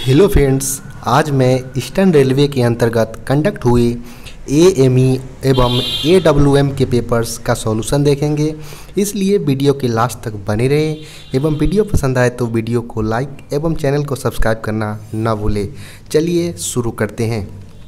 Hello friends, आज मैं eastern railway के अंतर्गत कंडक्ट हुए एएमई एवं एडब्ल्यूएम के पेपर्स का सॉल्यूशन देखेंगे। इसलिए वीडियो के लास्ट तक बने रहें एवं वीडियो पसंद आए तो वीडियो को लाइक एवं चैनल को सब्सक्राइब करना ना भूलें। चलिए शुरू करते हैं।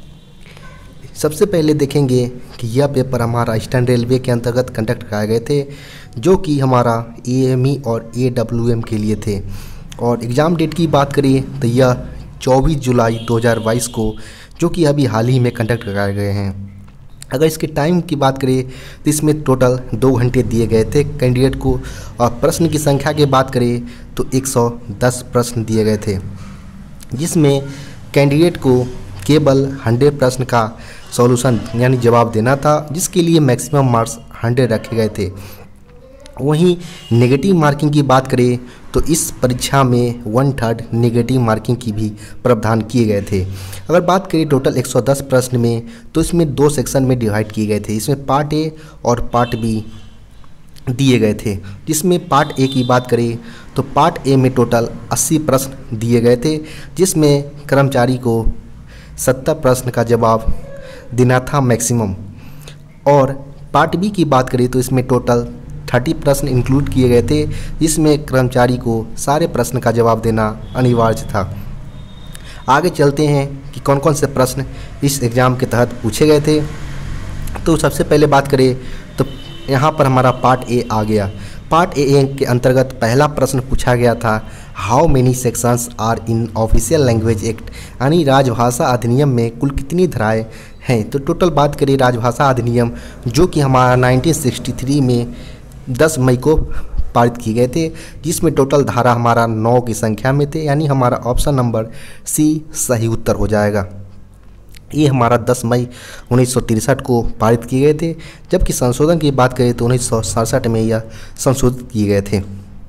सबसे पहले देखेंगे कि यह पेपर हमारा ईस्टर्न रेलवे के अंतर्गत कंडक्ट कराए गए थे, जो कि हमारा एएमई और एडब्ल्यूएम के लिए थे। और एग्ज़ाम डेट की बात करें तो यह 24 जुलाई 2022 को, जो कि अभी हाल ही में कंडक्ट कराए गए हैं। अगर इसके टाइम की बात करें तो इसमें टोटल 2 घंटे दिए गए थे कैंडिडेट को। और प्रश्न की संख्या की बात करें तो 110 प्रश्न दिए गए थे, जिसमें कैंडिडेट को केवल 100 प्रश्न का सॉल्यूशन यानी जवाब देना था, जिसके लिए मैक्सिमम मार्क्स 100 रखे गए थे। वहीं नेगेटिव मार्किंग की बात करें तो इस परीक्षा में 1/3 नेगेटिव मार्किंग की भी प्रावधान किए गए थे। अगर बात करें टोटल 110 प्रश्न में, तो इसमें 2 सेक्शन में डिवाइड किए गए थे। इसमें पार्ट ए और पार्ट बी दिए गए थे। जिसमें पार्ट ए की बात करें तो पार्ट ए में टोटल 80 प्रश्न दिए गए थे, जिसमें कर्मचारी को 70 प्रश्न का जवाब देना था मैक्सिमम। और पार्ट बी की बात करें तो इसमें टोटल 30 प्रश्न इंक्लूड किए गए थे, जिसमें कर्मचारी को सारे प्रश्न का जवाब देना अनिवार्य था। आगे चलते हैं कि कौन कौन से प्रश्न इस एग्ज़ाम के तहत पूछे गए थे। तो सबसे पहले बात करें तो यहाँ पर हमारा पार्ट ए आ गया। पार्ट ए के अंतर्गत पहला प्रश्न पूछा गया था, how many sections are in official language act, यानी राजभाषा अधिनियम में कुल कितनी धाराएँ हैं। तो टोटल बात करें राजभाषा अधिनियम, जो कि हमारा 1963 में 10 मई को पारित किए गए थे, जिसमें टोटल धारा हमारा 9 की संख्या में थे, यानी हमारा ऑप्शन नंबर सी सही उत्तर हो जाएगा। ये हमारा 10 मई 1963 को पारित किए गए थे, जबकि संशोधन की बात करें तो 1967 में यह संशोधित किए गए थे।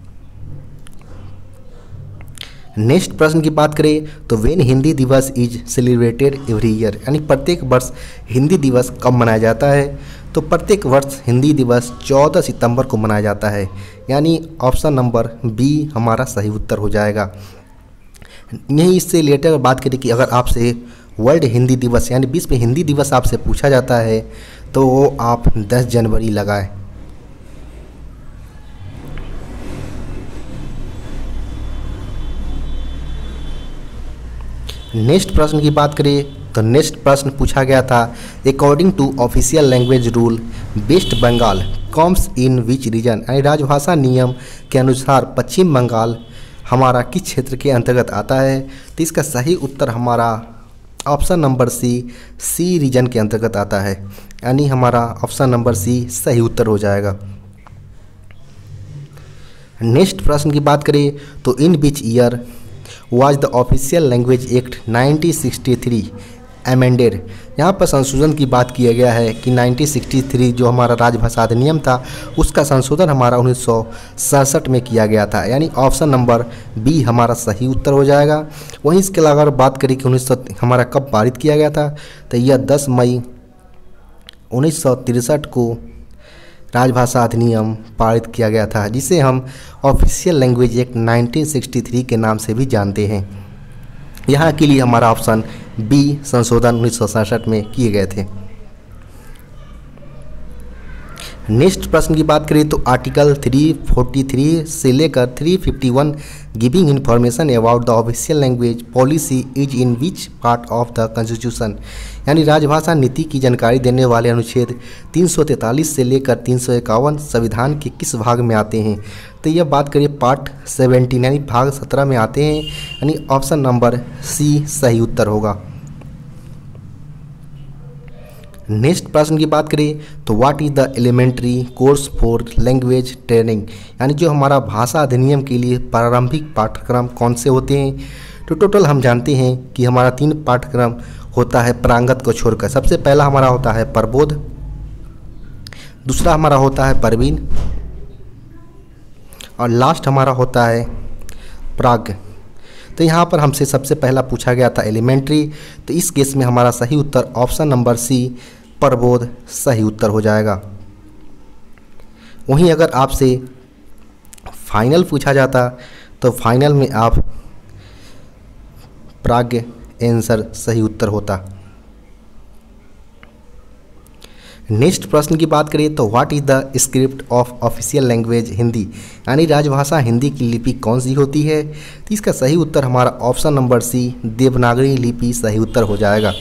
नेक्स्ट प्रश्न की बात करें तो व्हेन हिंदी दिवस इज सेलिब्रेटेड एवरी ईयर, यानी प्रत्येक वर्ष हिंदी दिवस कब मनाया जाता है। तो प्रत्येक वर्ष हिंदी दिवस 14 सितंबर को मनाया जाता है, यानी ऑप्शन नंबर बी हमारा सही उत्तर हो जाएगा। यहीं इससे रिलेटेड बात करें कि अगर आपसे वर्ल्ड हिंदी दिवस यानी विश्व हिंदी दिवस आपसे पूछा जाता है तो वो आप 10 जनवरी लगाएं। नेक्स्ट प्रश्न की बात करें तो नेक्स्ट प्रश्न पूछा गया था, according to official language rule West Bengal comes in which region, यानी राजभाषा नियम के अनुसार पश्चिम बंगाल हमारा किस क्षेत्र के अंतर्गत आता है। तो इसका सही उत्तर हमारा ऑप्शन नंबर सी रीजन के अंतर्गत आता है, यानी हमारा ऑप्शन नंबर सी सही उत्तर हो जाएगा। नेक्स्ट प्रश्न की बात करें तो in which year was the official language act 1963 amended. यहाँ पर संशोधन की बात किया गया है कि 1963 जो हमारा राजभाषा अधिनियम था, उसका संशोधन हमारा 1967 में किया गया था, यानी ऑप्शन नंबर बी हमारा सही उत्तर हो जाएगा। वहीं इसके अलावा अगर बात करें कि हमारा कब पारित किया गया था, तो यह 10 मई 1963 को राजभाषा अधिनियम पारित किया गया था, जिसे हम ऑफिशियल लैंग्वेज एक्ट 1963 के नाम से भी जानते हैं। यहाँ के लिए हमारा ऑप्शन बी संशोधन 1967 में किए गए थे। नेक्स्ट प्रश्न की बात करें तो आर्टिकल 343 से लेकर 351 giving information about the official language policy is in which part of the constitution, यानी राजभाषा नीति की जानकारी देने वाले अनुच्छेद 343 से लेकर 351 संविधान के किस भाग में आते हैं। तो यह बात करें पार्ट 17 यानी भाग 17 में आते हैं, यानी ऑप्शन नंबर सी सही उत्तर होगा। नेक्स्ट प्रश्न की बात करें तो what is the elementary course for language training, यानी जो हमारा भाषा अधिनियम के लिए प्रारंभिक पाठ्यक्रम कौन से होते हैं। तो टोटल हम जानते हैं कि हमारा 3 पाठ्यक्रम होता है प्रांगत को छोड़कर। सबसे पहला हमारा होता है प्रबोध, दूसरा हमारा होता है प्रवीण, और लास्ट हमारा होता है प्राग। तो यहाँ पर हमसे सबसे पहला पूछा गया था एलिमेंट्री, तो इस केस में हमारा सही उत्तर ऑप्शन नंबर सी प्रबोध सही उत्तर हो जाएगा। वहीं अगर आपसे फाइनल पूछा जाता तो फाइनल में आप प्राज्ञ आंसर सही उत्तर होता। नेक्स्ट प्रश्न की बात करें तो what is the script of official language Hindi, यानी राजभाषा हिंदी की लिपि कौन सी होती है। तो इसका सही उत्तर हमारा ऑप्शन नंबर सी देवनागरी लिपि सही उत्तर हो जाएगा।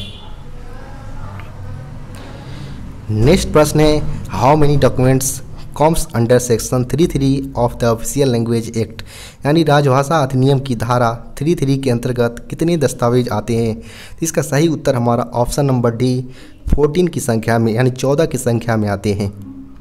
नेक्स्ट प्रश्न है how many documents comes under section 33 of the official language act, यानी राजभाषा अधिनियम की धारा 33 के अंतर्गत कितने दस्तावेज आते हैं। तो इसका सही उत्तर हमारा ऑप्शन नंबर डी 14 की संख्या में, यानी 14 की संख्या में आते हैं।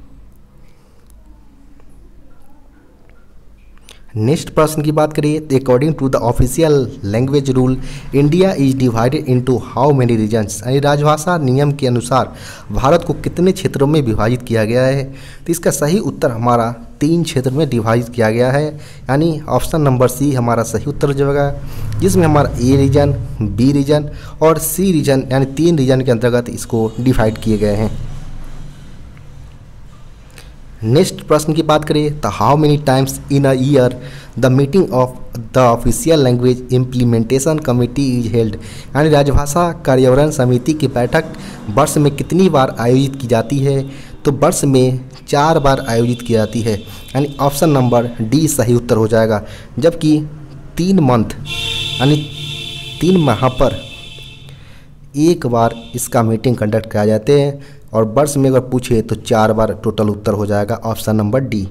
नेक्स्ट प्रश्न की बात करिए तो according to the official language rule India is divided into how many regions, यानी राजभाषा नियम के अनुसार भारत को कितने क्षेत्रों में विभाजित किया गया है। तो इसका सही उत्तर हमारा 3 क्षेत्र में डिवाइड किया गया है, यानी ऑप्शन नंबर सी हमारा सही उत्तर हो जाएगा, जिसमें हमारा ए रीजन, बी रीजन और सी रीजन, यानी 3 रीजन के अंतर्गत इसको डिवाइड किए गए हैं। नेक्स्ट प्रश्न की बात करें तो how many times in a year the meeting of the official language implementation committee is held, यानी राजभाषा कार्यान्वयन समिति की बैठक वर्ष में कितनी बार आयोजित की जाती है। तो वर्ष में 4 बार आयोजित की जाती है, यानी ऑप्शन नंबर डी सही उत्तर हो जाएगा। जबकि 3 मंथ यानी 3 माह पर एक बार इसका मीटिंग कंडक्ट किया जाते हैं, और वर्ष में अगर पूछे तो 4 बार टोटल उत्तर हो जाएगा ऑप्शन नंबर डी।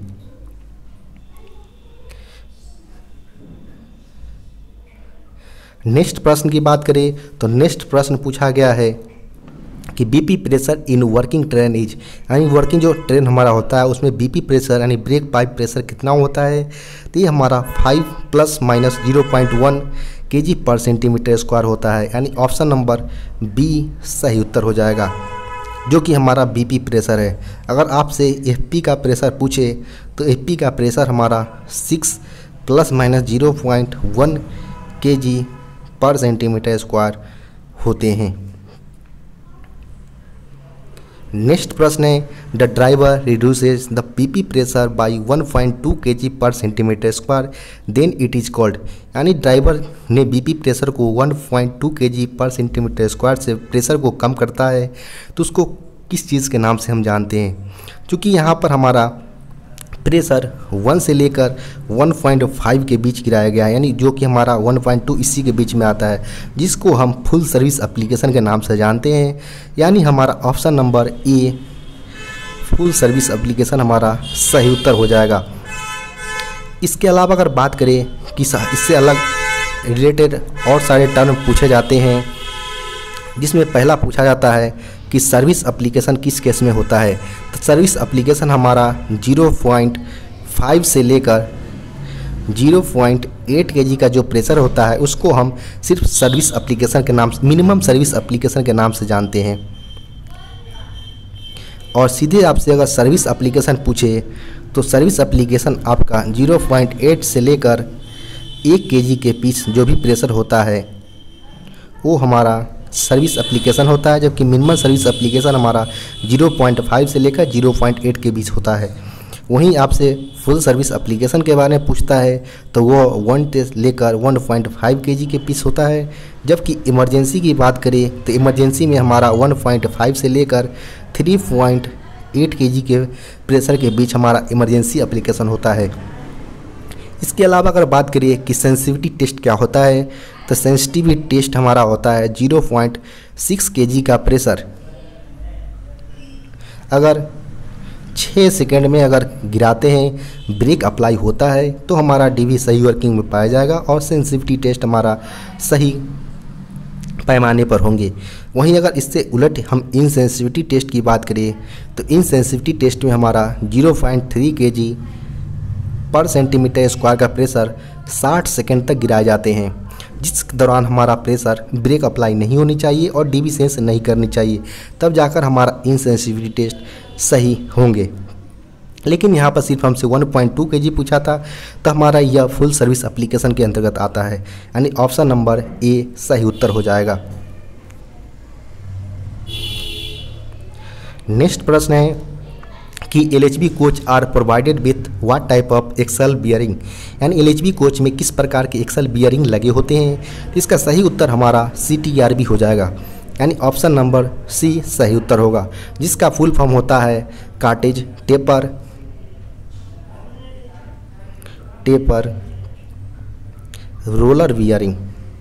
नेक्स्ट प्रश्न की बात करें तो नेक्स्ट प्रश्न पूछा गया है कि BP pressure in working train is, यानी वर्किंग जो ट्रेन हमारा होता है उसमें बीपी प्रेशर यानी ब्रेक पाइप प्रेशर कितना होता है। तो ये हमारा 5 ± 0.1 kg पर सेंटीमीटर स्क्वायर होता है, यानी ऑप्शन नंबर बी सही उत्तर हो जाएगा, जो कि हमारा बीपी प्रेशर है। अगर आपसे एफपी का प्रेशर पूछे तो एफपी का प्रेशर हमारा 6 ± 0.1 kg पर सेंटीमीटर स्क्वायर होते हैं। नेक्स्ट प्रश्न है the driver reduces the PP pressure by 1.2 kg per centimetre square then it is called, यानी ड्राइवर ने बीपी प्रेशर को 1.2 kg पर सेंटीमीटर स्क्वायर से प्रेशर को कम करता है, तो उसको किस चीज़ के नाम से हम जानते हैं। क्योंकि यहाँ पर हमारा प्रेशर 1 से लेकर 1.5 के बीच गिराया गया है, यानी जो कि हमारा 1.2 इसी के बीच में आता है, जिसको हम फुल सर्विस एप्लीकेशन के नाम से जानते हैं, यानी हमारा option number A full service application हमारा सही उत्तर हो जाएगा। इसके अलावा अगर बात करें कि इससे अलग रिलेटेड और सारे टर्म पूछे जाते हैं, जिसमें पहला पूछा जाता है कि सर्विस एप्लीकेशन किस केस में होता है। तो सर्विस एप्लीकेशन हमारा 0.5 से लेकर 0.8 kg का जो प्रेशर होता है उसको हम सिर्फ सर्विस एप्लीकेशन के नाम, मिनिमम सर्विस एप्लीकेशन के नाम से जानते हैं। और सीधे आपसे अगर सर्विस एप्लीकेशन पूछे तो सर्विस एप्लीकेशन आपका 0.8 से लेकर 1 kg के बीच जो भी प्रेशर होता है वो हमारा सर्विस एप्लीकेशन होता है, जबकि मिनिमम सर्विस एप्लीकेशन हमारा 0.5 से लेकर 0.8 के बीच होता है। वहीं आपसे फुल सर्विस एप्लीकेशन के बारे में पूछता है तो वो 1 से लेकर 1.5 kg के बीच होता है, जबकि इमरजेंसी की बात करें तो इमरजेंसी में हमारा 1.5 से लेकर 3.8 kg के प्रेशर के बीच हमारा इमरजेंसी एप्लीकेशन होता है। इसके अलावा अगर बात करिए कि सेंसिटिविटी टेस्ट क्या होता है, तो सेंसिटिविटी टेस्ट हमारा होता है 0.6 kg का प्रेशर अगर 6 सेकंड में अगर गिराते हैं, ब्रेक अप्लाई होता है तो हमारा डीवी सही वर्किंग में पाया जाएगा और सेंसिटिविटी टेस्ट हमारा सही पैमाने पर होंगे। वहीं अगर इससे उलट हम इनसेंसिटिविटी टेस्ट की बात करें तो इनसेंसिटिविटी टेस्ट में हमारा 0.3 kg पर सेंटीमीटर स्क्वायर का प्रेशर 60 सेकंड तक गिराए जाते हैं, जिस दौरान हमारा प्रेशर ब्रेक अप्लाई नहीं होनी चाहिए और डीवी सेंस नहीं करनी चाहिए, तब जाकर हमारा इनसेंसिटिविटी टेस्ट सही होंगे। लेकिन यहाँ पर सिर्फ हमसे 1.2 kg पूछा था, तो हमारा यह फुल सर्विस एप्लीकेशन के अंतर्गत आता है, यानी ऑप्शन नंबर ए सही उत्तर हो जाएगा। नेक्स्ट प्रश्न है कि LHB coach are provided with what type of axle bearing, यानी LHB कोच में किस प्रकार के एक्सल बियरिंग लगे होते हैं। तो इसका सही उत्तर हमारा CTRB हो जाएगा, यानी ऑप्शन नंबर C सही उत्तर होगा, जिसका फुल फॉर्म होता है cartridge taper roller bearing.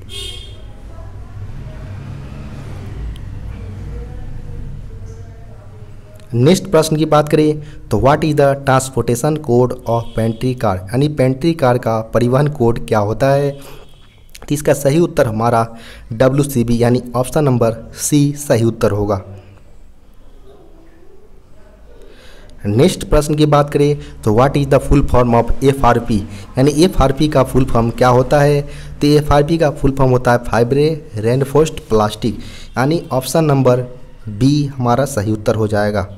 Next प्रश्न की बात करें तो what is the transportation code of pantry car, यानी पेंट्री कार का परिवहन कोड क्या होता है। तो इसका सही उत्तर हमारा WCB, यानी ऑप्शन नंबर C सही उत्तर होगा। नेक्स्ट प्रश्न की बात करें तो what is the full form of FRP, यानी FRP का फुल फॉर्म क्या होता है। तो FRP का फुल फॉर्म होता है फाइबर रेनफोर्स्ड प्लास्टिक, यानी ऑप्शन नंबर B हमारा सही उत्तर हो जाएगा।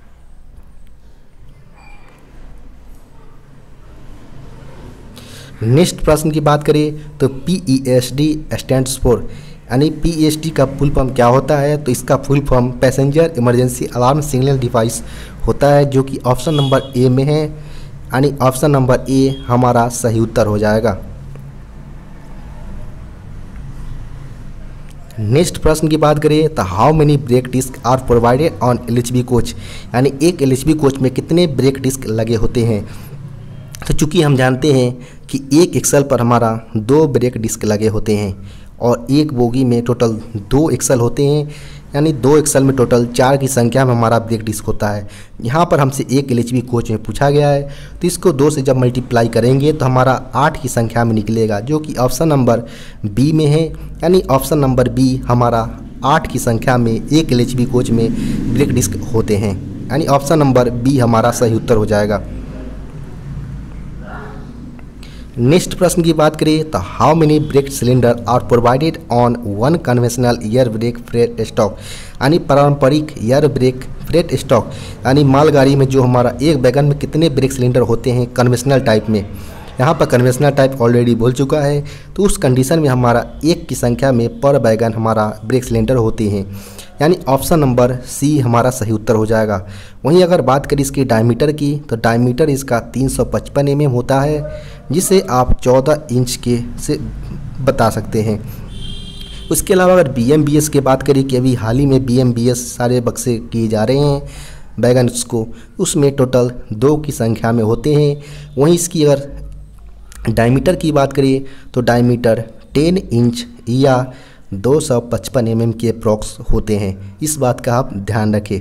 नेक्स्ट प्रश्न की बात करें तो PESD स्टैंड्स फॉर, यानी PESD का फुल फॉर्म क्या होता है। तो इसका full form passenger emergency alarm signal device होता है, जो कि ऑप्शन नंबर A में है, यानी ऑप्शन नंबर A हमारा सही उत्तर हो जाएगा। नेक्स्ट प्रश्न की बात करें तो how many brake disc are provided on LHB coach, यानी एक LHB कोच में कितने ब्रेक डिस्क लगे होते हैं। तो चूँकि हम जानते हैं कि एक एक्सल पर हमारा 2 ब्रेक डिस्क लगे होते हैं और एक बोगी में टोटल 2 एक्सल होते हैं, यानी 2 एक्सल में टोटल 4 की संख्या में हमारा ब्रेक डिस्क होता है। यहाँ पर हमसे एक LHB कोच में पूछा गया है, तो इसको 2 से जब मल्टीप्लाई करेंगे तो हमारा 8 की संख्या में निकलेगा, जो कि ऑप्शन नंबर B में है, यानी ऑप्शन नंबर B हमारा 8 की संख्या में एक LHB कोच में ब्रेक डिस्क होते हैं, यानी ऑप्शन नंबर B हमारा सही उत्तर हो जाएगा। नेक्स्ट प्रश्न की बात करें तो how many brake cylinder are provided on one conventional air brake freight stock, यानी पारंपरिक एयर ब्रेक फ्रेट स्टॉक, यानी मालगाड़ी में जो हमारा एक वैगन में कितने ब्रेक सिलेंडर होते हैं कन्वेंशनल टाइप में। यहाँ पर कन्वेंशनल टाइप ऑलरेडी बोल चुका है, तो उस कंडीशन में हमारा 1 की संख्या में पर वैगन हमारा ब्रेक सिलेंडर होते हैं, यानी ऑप्शन नंबर C हमारा सही उत्तर हो जाएगा। वहीं अगर बात करें इसकी डायमीटर की तो डायमीटर इसका 355 mm होता है, जिसे आप 14 इंच के से बता सकते हैं। उसके अलावा अगर BMBS की बात करें कि अभी हाल ही में BMBS सारे बक्से किए जा रहे हैं वैगन्स को, उसमें टोटल 2 की संख्या में होते हैं। वहीं इसकी अगर डायमीटर की बात करें तो डायमीटर 10 इंच या 255 mm के अप्रॉक्स होते हैं, इस बात का आप ध्यान रखें।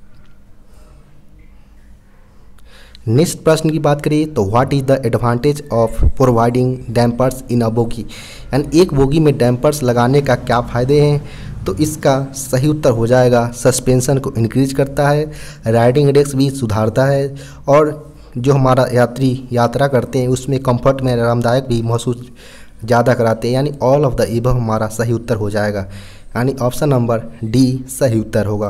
नेक्स्ट प्रश्न की बात करें तो what is the advantage of providing dampers in a bogie, यानी एक बोगी में डैम्पर्स लगाने का क्या फ़ायदे हैं। तो इसका सही उत्तर हो जाएगा सस्पेंशन को इंक्रीज करता है, राइडिंग इंडेक्स भी सुधारता है, और जो हमारा यात्री यात्रा करते हैं उसमें कंफर्ट में आरामदायक भी महसूस ज़्यादा कराते हैं, यानी ऑल ऑफ द एबव हमारा सही उत्तर हो जाएगा, यानी ऑप्शन नंबर D सही उत्तर होगा।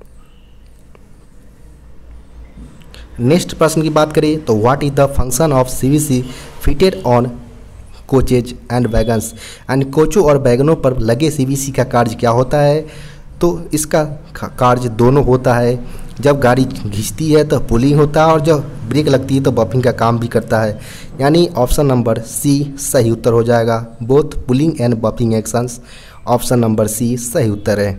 नेक्स्ट प्रश्न की बात करें तो what is the function of CVC fitted on coaches and wagons, यानी कोचों और वैगनों पर लगे CVC का कार्य क्या होता है। तो इसका कार्य दोनों होता है, जब गाड़ी घिंचती है तो पुलिंग होता है और जब ब्रेक लगती है तो बफिंग का काम भी करता है, यानी ऑप्शन नंबर C सही उत्तर हो जाएगा। Both pulling and buffing actions, option number C सही उत्तर है।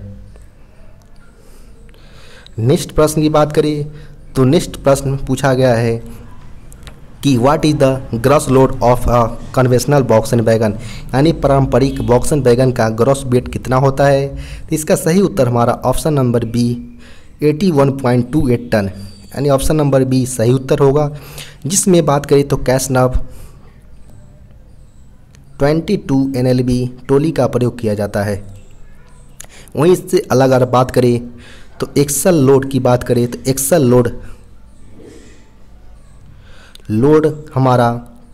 नेक्स्ट प्रश्न की बात करें तो नेक्स्ट प्रश्न पूछा गया है कि what is the gross load of a conventional BOXN wagon, यानी पारंपरिक बॉक्सन वैगन का ग्रॉस वेट कितना होता है। तो इसका सही उत्तर हमारा ऑप्शन नंबर B 81.28 टन, यानी ऑप्शन नंबर B सही उत्तर होगा। जिसमें बात करें तो कैसनव 22 NLB टोली का प्रयोग किया जाता है। वहीं इससे अलग अगर बात करें तो एक्सल लोड की बात करें तो एक्सल लोड हमारा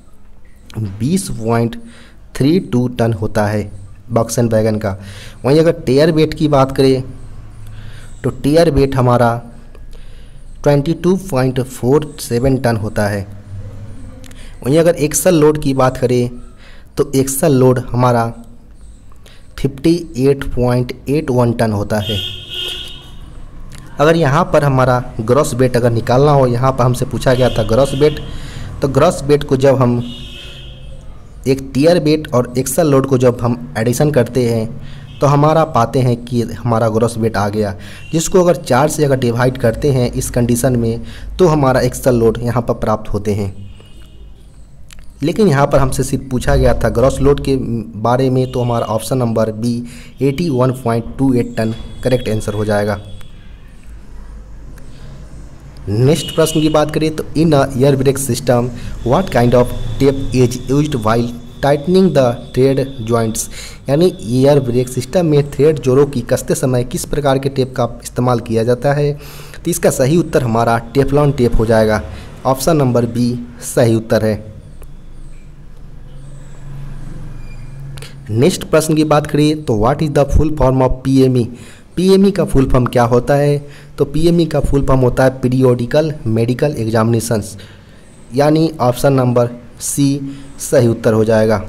20.32 टन होता है बॉक्सन वैगन का। वहीं अगर टेयर वेट की बात करें तो टेयर वेट हमारा 22.47 टन होता है। वहीं अगर एक्सल लोड की बात करें तो एक्सल लोड हमारा 58.81 टन होता है। अगर यहाँ पर हमारा ग्रॉस वेट अगर निकालना हो, यहाँ पर हमसे पूछा गया था ग्रॉस वेट, तो ग्रॉस वेट को जब हम एक टियर वेट और एक्सल लोड को जब हम एडिशन करते हैं तो हमारा पाते हैं कि हमारा ग्रॉस वेट आ गया, जिसको अगर 4 से अगर डिवाइड करते हैं इस कंडीशन में तो हमारा एक्सल लोड यहाँ पर प्राप्त होते हैं। लेकिन यहाँ पर हमसे सिर्फ पूछा गया था ग्रॉस लोड के बारे में, तो हमारा option number B 81.28 tonne correct answer हो जाएगा। नेक्स्ट प्रश्न की बात करें तो in a air brake system what kind of tape is used while tightening the thread joints, यानी एयर ब्रेक सिस्टम में थ्रेड जोड़ों की कसते समय किस प्रकार के टेप का इस्तेमाल किया जाता है। तो इसका सही उत्तर हमारा टेफ्लॉन टेप हो जाएगा। ऑप्शन नंबर बी सही उत्तर है। नेक्स्ट प्रश्न की बात करें तो what is the full form of PME. PME का फुल फॉर्म क्या होता है। तो पीएमई का फुल फॉर्म होता है पीरियोडिकल मेडिकल एग्जामिनेशंस, यानी ऑप्शन नंबर सी सही उत्तर हो जाएगा।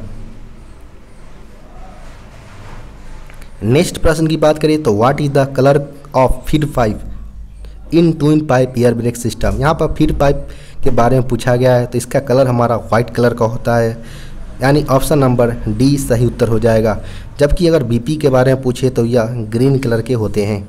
नेक्स्ट प्रश्न की बात करें तो what is the colour of feed pipe in twin pipe air brake system. यहाँ पर फीड पाइप के बारे में पूछा गया है, तो इसका कलर हमारा वाइट कलर का होता है, यानी ऑप्शन नंबर डी सही उत्तर हो जाएगा। जबकि अगर बीपी के बारे में पूछे तो यह ग्रीन कलर के होते हैं।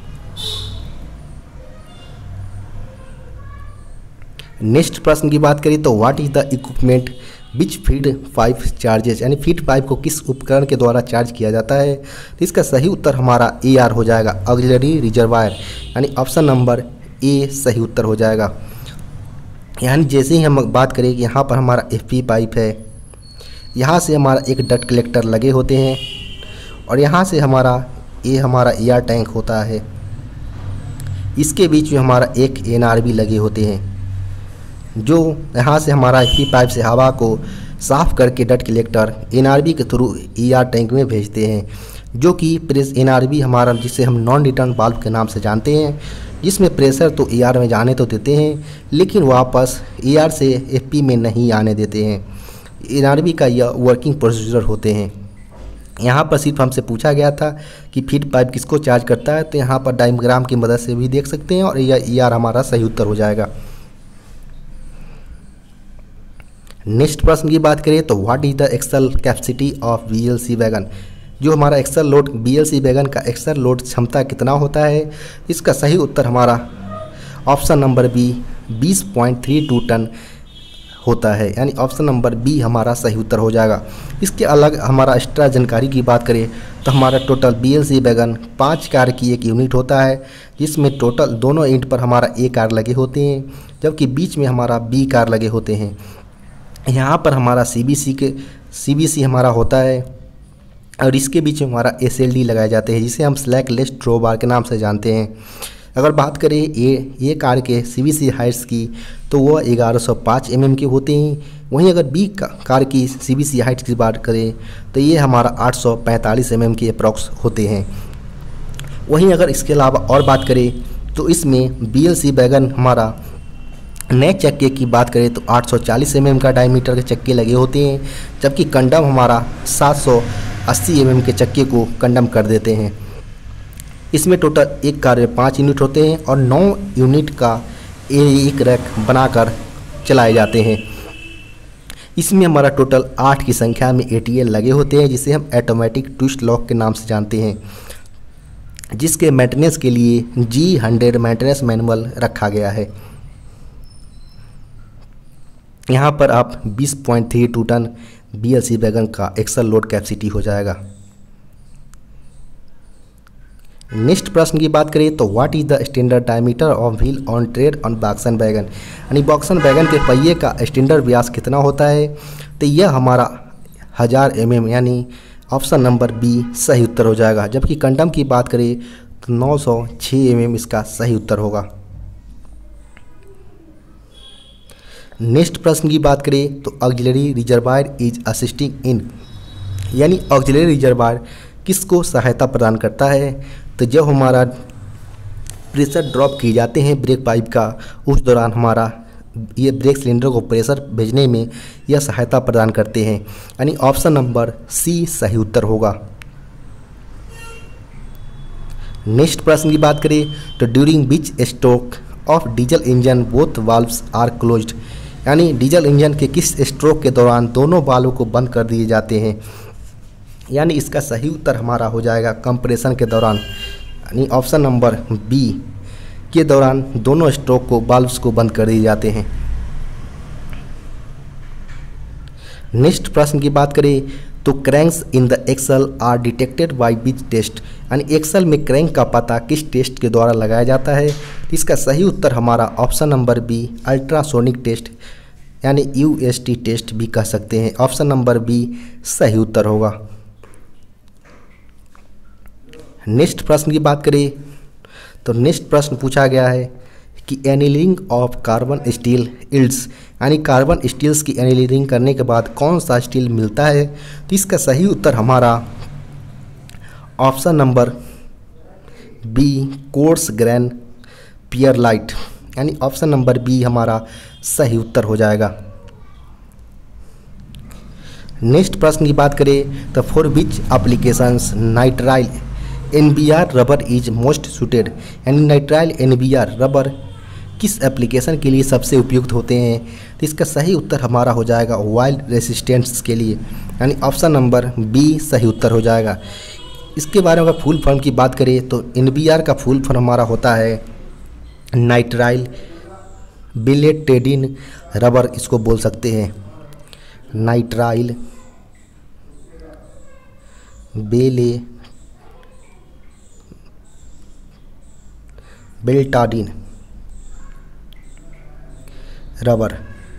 नेक्स्ट प्रश्न की बात करें तो what is the equipment which feed pipe charges, यानी फीड पाइप को किस उपकरण के द्वारा चार्ज किया जाता है। तो इसका सही उत्तर हमारा ए आर हो जाएगा, ऑक्सिलरी रिजर्वायर, यानी ऑप्शन नंबर ए सही उत्तर हो जाएगा। यानी जैसे ही हम बात करें कि यहाँ पर हमारा एफपी पाइप है, यहाँ से हमारा एक डट कलेक्टर लगे होते हैं और यहाँ से हमारा एयर टैंक होता है, इसके बीच में हमारा एक एनआरबी लगे होते हैं जो यहाँ से हमारा एफपी पाइप से हवा को साफ करके डट कलेक्टर एनआरबी के थ्रू एयर टैंक में भेजते हैं, जो कि प्रेस एनआरबी हमारा जिसे हम नॉन रिटर्न वाल्व के नाम से जानते हैं, जिसमें प्रेशर तो एयर में जाने तो देते हैं लेकिन वापस एयर से एफपी में नहीं आने देते हैं। एनआरबी का यह वर्किंग प्रोसीजर होते हैं। यहाँ पर सिर्फ हमसे पूछा गया था कि फीड पाइप किसको चार्ज करता है, तो यहाँ पर डायग्राम की मदद से भी देख सकते हैं और यह एयर हमारा सही उत्तर हो जाएगा। नेक्स्ट प्रश्न की बात करें तो what is the axle capacity of BLC wagon. जो हमारा एक्सल लोड बीएलसी वैगन का एक्सल लोड क्षमता कितना होता है। इसका सही उत्तर हमारा ऑप्शन नंबर बी 20.32 टन होता है, यानी ऑप्शन नंबर बी हमारा सही उत्तर हो जाएगा। इसके अलग हमारा एक्स्ट्रा जानकारी की बात करें तो हमारा टोटल बीएलसी वैगन 5 कार की एक यूनिट होता है, जिसमें टोटल दोनों एंड पर हमारा ए कार लगे होते हैं, जबकि बीच में हमारा बी कार लगे होते हैं। यहाँ पर हमारा सीबीसी हमारा होता है और इसके बीच में हमारा एसएलडी लगाए जाते हैं, जिसे हम स्लैकलेस थ्रो बार के नाम से जानते हैं। अगर बात करें ये कार के सीबीसी हाइट्स की तो वह 1105 mm के होते हैं। वहीं अगर बी कार की सीबीसी हाइट्स की बात करें तो ये हमारा 845 mm के अप्रॉक्स होते हैं। वहीं अगर इसके अलावा और बात करें तो इसमें बीएलसी वैगन हमारा नए चक्के की बात करें तो 840 mm का डायमीटर के चक्के लगे होते हैं, जबकि कंडम हमारा 780 mm के चक्के को कंडम कर देते हैं। इसमें टोटल एक कार में 5 यूनिट होते हैं और 9 यूनिट का एक रैक बनाकर चलाए जाते हैं। इसमें हमारा टोटल 8 की संख्या में एटीएल लगे होते हैं, जिसे हम ऑटोमेटिक ट्विस्ट लॉक के नाम से जानते हैं, जिसके मेंटेनेंस के लिए G100 मेंटेनेंस मैनुअल रखा गया है। यहाँ पर आप 20.32 टन बीएलसी वैगन का एक्सल लोड कैपेसिटी हो जाएगा। नेक्स्ट प्रश्न की बात करें तो what is the standard diameter of wheel on tread on BOXN wagon, यानी बॉक्सन वैगन के पहिए का स्टैंडर्ड व्यास कितना होता है। तो यह हमारा 1000 mm, यानी ऑप्शन नंबर बी सही उत्तर हो जाएगा। जबकि कंडम की बात करें तो 906 mm इसका सही उत्तर होगा। नेक्स्ट प्रश्न की बात करें तो auxiliary reservoir is assisting in, यानी ऑक्सिलरी रिजर्वायर किसको सहायता प्रदान करता है। तो जब हमारा प्रेशर ड्रॉप किए जाते हैं ब्रेक पाइप का, उस दौरान हमारा ये ब्रेक सिलेंडर को प्रेशर भेजने में यह सहायता प्रदान करते हैं, यानी ऑप्शन नंबर सी सही उत्तर होगा। नेक्स्ट प्रश्न की बात करें तो during which stroke of diesel engine both valves are closed, यानी डीजल इंजन के किस स्ट्रोक के दौरान दोनों वाल्व को बंद कर दिए जाते हैं। यानी इसका सही उत्तर हमारा हो जाएगा कंप्रेशन के दौरान, यानी ऑप्शन नंबर बी के दौरान दोनों स्ट्रोक को वाल्व्स को बंद कर दिए जाते हैं। नेक्स्ट प्रश्न की बात करें तो cranks in the axle are detected by which test, यानी एक्सल में क्रैंक का पता किस टेस्ट के द्वारा लगाया जाता है। इसका सही उत्तर हमारा option number B ultrasonic test यानी UST टेस्ट भी कह सकते हैं। ऑप्शन नंबर बी सही उत्तर होगा। नेक्स्ट प्रश्न की बात करें तो नेक्स्ट प्रश्न पूछा गया है कि annealing of carbon steel yields, यानी कार्बन स्टील्स की एनीलिंग करने के बाद कौन सा स्टील मिलता है। तो इसका सही उत्तर हमारा option number B coarse grain pearlite, यानी ऑप्शन नंबर बी हमारा सही उत्तर हो जाएगा। नेक्स्ट प्रश्न की बात करें तो for which applications nitrile NBR rubber is most suited, यानी नाइट्राइल NBR रबर किस एप्लीकेशन के लिए सबसे उपयुक्त होते हैं। तो इसका सही उत्तर हमारा हो जाएगा ऑयल रेसिस्टेंस के लिए, यानी ऑप्शन नंबर बी सही उत्तर हो जाएगा। इसके बारे में फुल फॉर्म की बात करें तो NBR का फुल फॉर्म हमारा होता है नाइट्राइल बिलेटेडिन रबर, इसको बोल सकते हैं नाइट्राइल बेल्टाडिन रबर,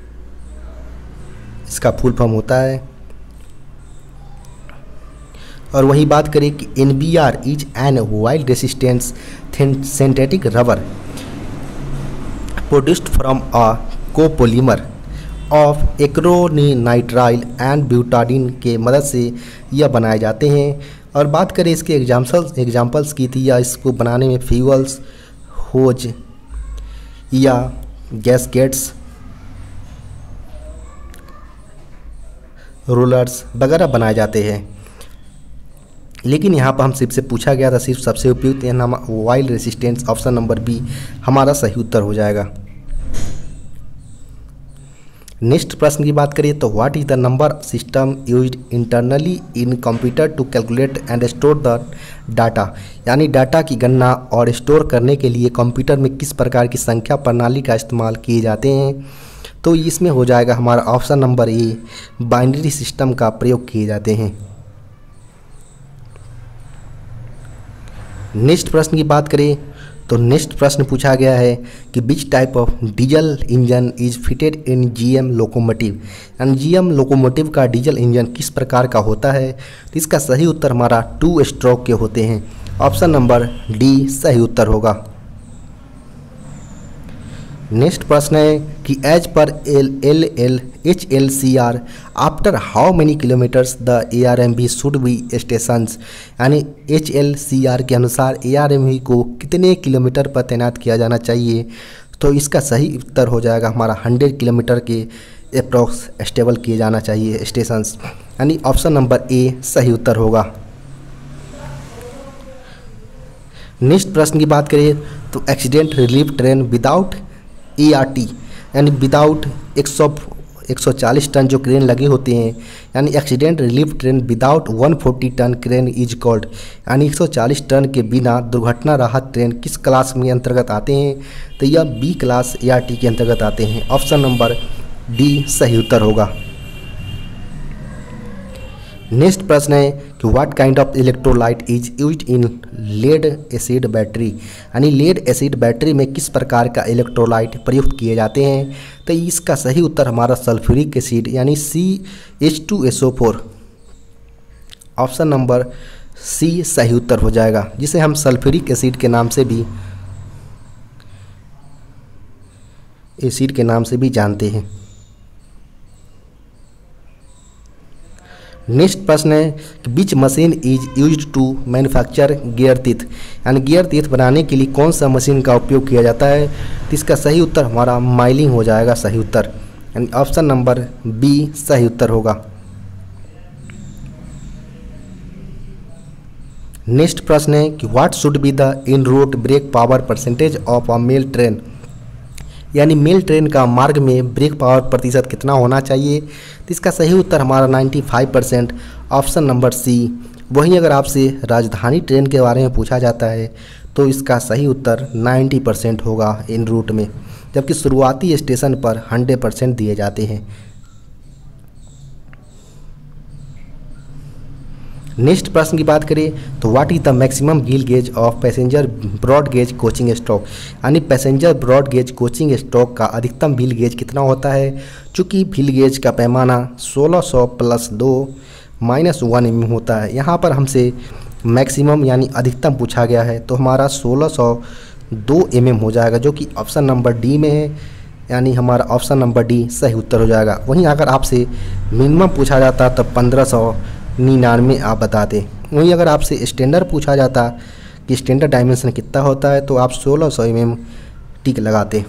इसका फुल फॉर्म होता है। और वही बात करें कि NBR is an oil resistance synthetic rubber produced from a copolymer of acrylonitrile and butadiene के मदद से यह बनाए जाते हैं। और बात करें इसके एग्जाम्पल्स की थी, या इसको बनाने में फ्यूल्स, होज या गैसकेट्स, रोलर्स वगैरह बनाए जाते हैं। लेकिन यहाँ पर हम सिर्फ से पूछा गया था सिर्फ सबसे उपयुक्त नाम oil resistance, option number B हमारा सही उत्तर हो जाएगा। नेक्स्ट प्रश्न की बात करें तो what is the number system used internally in computer to calculate and store the data, यानी डाटा की गणना और स्टोर करने के लिए कंप्यूटर में किस प्रकार की संख्या प्रणाली का इस्तेमाल किए जाते हैं। तो इसमें हो जाएगा हमारा option number A binary system का प्रयोग किए जाते हैं। नेक्स्ट प्रश्न की बात करें तो नेक्स्ट प्रश्न पूछा गया है कि which type of diesel engine is fitted in GM locomotive, यानी GM लोकोमोटिव का डीजल इंजन किस प्रकार का होता है। तो इसका सही उत्तर हमारा 2 स्ट्रोक के होते हैं। ऑप्शन नंबर डी सही उत्तर होगा। नेक्स्ट प्रश्न है कि as per HLCR after how many kilometres the ARMB should be stations, यानी HLCR के अनुसार ARMB को कितने किलोमीटर पर तैनात किया जाना चाहिए। तो इसका सही उत्तर हो जाएगा हमारा 100 किलोमीटर के अप्रॉक्स स्टेबल किए जाना चाहिए स्टेशंस, यानी ऑप्शन नंबर ए सही उत्तर होगा। नेक्स्ट प्रश्न की बात करें तो accident relief train without ART, यानी विदाउट 140 टन जो क्रेन लगे होते हैं, यानी accident relief train without 140 tonne crane is called, यानी 140 टन के बिना दुर्घटना राहत ट्रेन किस क्लास में अंतर्गत आते हैं। तो यह B क्लास ART के अंतर्गत आते हैं। ऑप्शन नंबर डी सही उत्तर होगा। नेक्स्ट प्रश्न है कि what kind of electrolyte is used in lead acid battery, यानी लेड एसिड बैटरी में किस प्रकार का इलेक्ट्रोलाइट प्रयुक्त किए जाते हैं। तो इसका सही उत्तर हमारा सल्फ्यूरिक एसिड यानी CH2SO4, ऑप्शन नंबर सी सही उत्तर हो जाएगा, जिसे हम सल्फ्यूरिक एसिड के नाम से भी जानते हैं। नेक्स्ट प्रश्न है कि which machine is used to manufacture gear teeth, यानी गियर टीथ बनाने के लिए कौन सा मशीन का उपयोग किया जाता है। तो इसका सही उत्तर हमारा माइलिंग हो जाएगा सही उत्तर, यानी ऑप्शन नंबर बी सही उत्तर होगा। नेक्स्ट प्रश्न है कि what should be the in route brake power percentage of a mail train, यानी मेल ट्रेन का मार्ग में ब्रेक पावर प्रतिशत कितना होना चाहिए। तो इसका सही उत्तर हमारा 95%, ऑप्शन नंबर सी। वहीं अगर आपसे राजधानी ट्रेन के बारे में पूछा जाता है तो इसका सही उत्तर 90% होगा इन रूट में, जबकि शुरुआती स्टेशन पर 100% दिए जाते हैं। नेक्स्ट प्रश्न की बात करें तो what is the maximum wheel gauge of passenger broad gauge coaching stock, यानी passenger broad gauge coaching stock का अधिकतम व्हील गेज कितना होता है। चूँकि व्हील गेज का पैमाना 1600 + 2 - 1 mm होता है। यहाँ पर हमसे मैक्सिमम यानी अधिकतम पूछा गया है तो हमारा 1602 mm हो जाएगा, जो कि ऑप्शन नंबर डी में है, यानी हमारा ऑप्शन नंबर डी सही उत्तर हो जाएगा। वहीं अगर आपसे मिनिमम पूछा जाता तो 1599 आप बता दें। वहीं अगर आपसे स्टैंडर्ड पूछा जाता कि स्टैंडर्ड डायमेंशन कितना होता है तो आप 1600 mm टिक लगाते।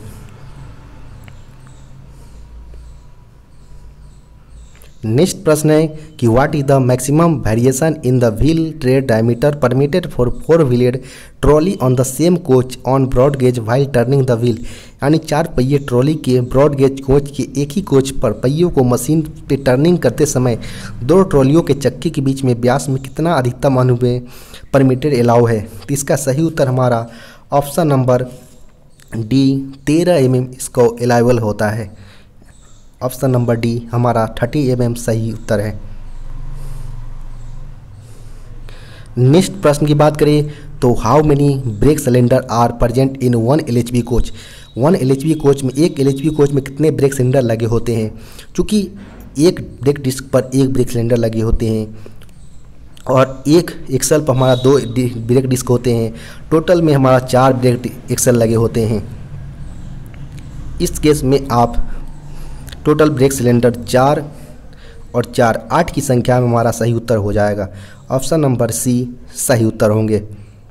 नेक्स्ट प्रश्न है कि what is the maximum variation in the wheel tread diameter permitted for 4 wheeled trolley on the same coach on broad gauge while turning the wheel, यानी 4 पहिए ट्रॉली के ब्रॉड गेज कोच के एक ही coach पर पहियों को मशीन पे turning करते समय 2 ट्रॉलियों के चक्के के बीच में व्यास में कितना अधिकतम अनुमेय परमिटेड अलाउ है। तो इसका सही उत्तर हमारा ऑप्शन नंबर डी 13 mm इसको अलाउबल होता है। ऑप्शन नंबर डी हमारा 30 mm सही उत्तर है। नेक्स्ट प्रश्न की बात करें तो how many brake cylinder are present in 1 LHV coach, 1 LHV coach में, एक LHV कोच में कितने ब्रेक सिलेंडर लगे होते हैं। चूँकि एक ब्रेक डिस्क पर एक ब्रेक सिलेंडर लगे होते हैं और एक एक्सल पर हमारा 2 ब्रेक डिस्क होते हैं, टोटल में हमारा 4 ब्रेक एक्सल लगे होते हैं। इस केस में आप टोटल ब्रेक सिलेंडर 4 और 4 8 की संख्या में हमारा सही उत्तर हो जाएगा। ऑप्शन नंबर सी सही उत्तर होंगे।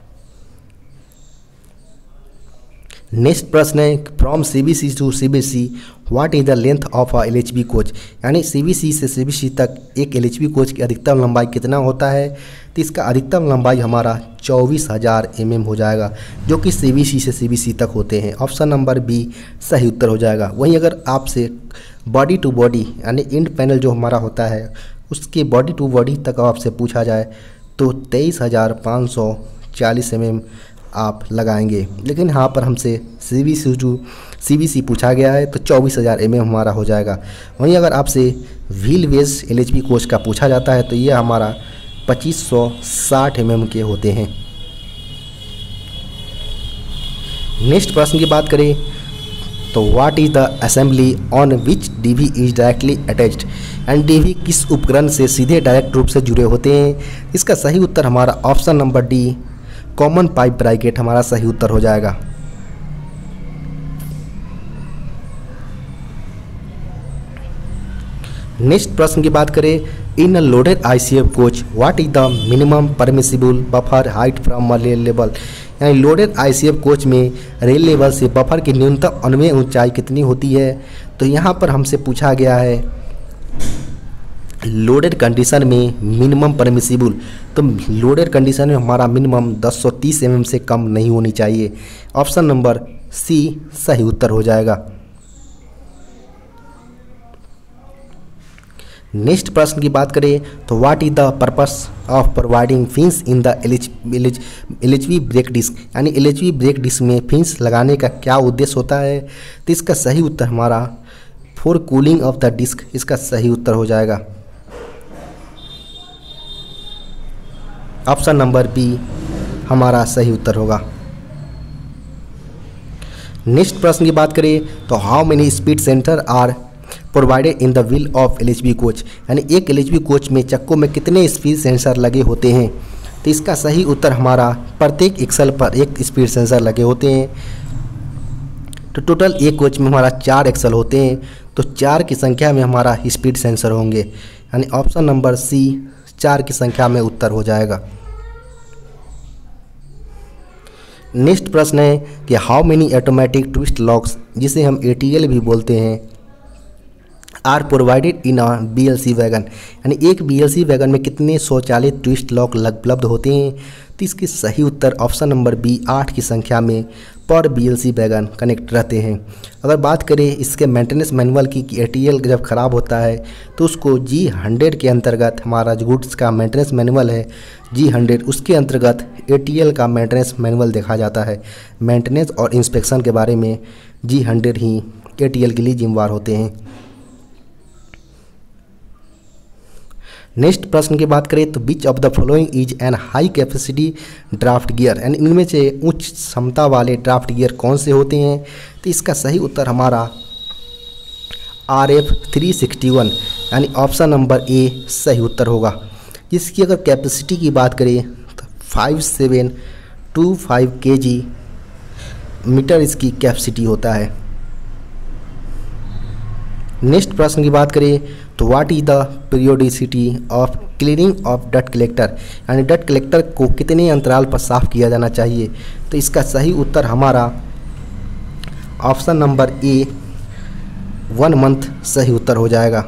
नेक्स्ट प्रश्न है from CBC to CBC what is the length of a LHV coach, यानी CBC से CBC तक एक LHV कोच की अधिकतम लंबाई कितना होता है। तो इसका अधिकतम लंबाई हमारा 24,000 mm हो जाएगा, जो कि CBC से CBC तक होते हैं। ऑप्शन नंबर बी सही उत्तर हो जाएगा। वहीं अगर आपसे बॉडी टू बॉडी यानी इंड पैनल जो हमारा होता है उसके बॉडी टू बॉडी तक आपसे पूछा जाए तो 23,540 mm आप लगाएंगे, लेकिन यहाँ पर हमसे CBC टू CBC पूछा गया है तो 24,000 mm हमारा हो जाएगा। वहीं अगर आपसे व्हील बेस LHV कोच का पूछा जाता है तो ये हमारा 2560 mm के होते हैं। नेक्स्ट प्रश्न की बात करें तो what is the assembly on which DV is directly attached, and DV किस उपकरण से सीधे डायरेक्ट रूप से जुड़े होते हैं। इसका सही उत्तर हमारा option number D common pipe bracket हमारा सही उत्तर हो जाएगा। नेक्स्ट प्रश्न की बात करें in a loaded ICF coach what is the minimum permissible buffer height from rail level, यानी लोडेड ICF कोच में रेल लेवल से बफर की न्यूनतम अनुमेय ऊंचाई कितनी होती है। तो यहाँ पर हमसे पूछा गया है लोडेड कंडीशन में मिनिमम परमिसिबल, तो लोडेड कंडीशन में हमारा मिनिमम 1030 mm से कम नहीं होनी चाहिए। ऑप्शन नंबर सी सही उत्तर हो जाएगा। नेक्स्ट प्रश्न की बात करें तो what is the purpose of providing fins in the LHV brake disc, यानी LHV ब्रेक डिस्क में फिन्स लगाने का क्या उद्देश्य होता है। तो इसका सही उत्तर हमारा for cooling of the disc इसका सही उत्तर हो जाएगा। ऑप्शन नंबर बी हमारा सही उत्तर होगा। नेक्स्ट प्रश्न की बात करें तो how many speed sensor are provided in the wheel of LHV coach, यानी एक LHV कोच में चक्कों में कितने स्पीड सेंसर लगे होते हैं। तो इसका सही उत्तर हमारा प्रत्येक एक्सल पर एक स्पीड सेंसर लगे होते हैं। तो टोटल एक कोच में हमारा 4 एक्सल होते हैं, तो 4 की संख्या में हमारा स्पीड सेंसर होंगे, यानी ऑप्शन नंबर सी 4 की संख्या में उत्तर हो जाएगा। नेक्स्ट प्रश्न है कि how many automatic twist locks, जिसे हम ATL भी बोलते हैं, are provided in a BLC wagon, यानी एक BLC वैगन में कितने स्वचालित ट्विस्ट लॉक उपलब्ध होते हैं। तो इसकी सही उत्तर ऑप्शन नंबर बी 8 की संख्या में पर BLC वैगन कनेक्ट रहते हैं। अगर बात करें इसके मेंटेनेंस मैनुअल की कि ATL जब ख़राब होता है तो उसको G100 के अंतर्गत, हमारा जो गुड्स का मेंटेनेंस मैनुअल है G100, उसके अंतर्गत ATL का मेंटेनेंस मैनुअल देखा जाता है। मेंटेनेंस और इंस्पेक्शन के बारे में G100 ही ATL के लिए जिम्मेवार होते हैं। नेक्स्ट प्रश्न की बात करें तो which of the following is an high capacity draft gear, यानी इनमें से उच्च क्षमता वाले ड्राफ्ट गियर कौन से होते हैं। तो इसका सही उत्तर हमारा RF 361 यानी ऑप्शन नंबर ए सही उत्तर होगा। इसकी अगर कैपेसिटी की बात करें तो 5725 kg मीटर इसकी कैपेसिटी होता है। नेक्स्ट प्रश्न की बात करें तो what is the periodicity of cleaning of dust collector, यानी डस्ट कलेक्टर को कितने अंतराल पर साफ़ किया जाना चाहिए। तो इसका सही उत्तर हमारा ऑप्शन नंबर ए 1 मंथ सही उत्तर हो जाएगा।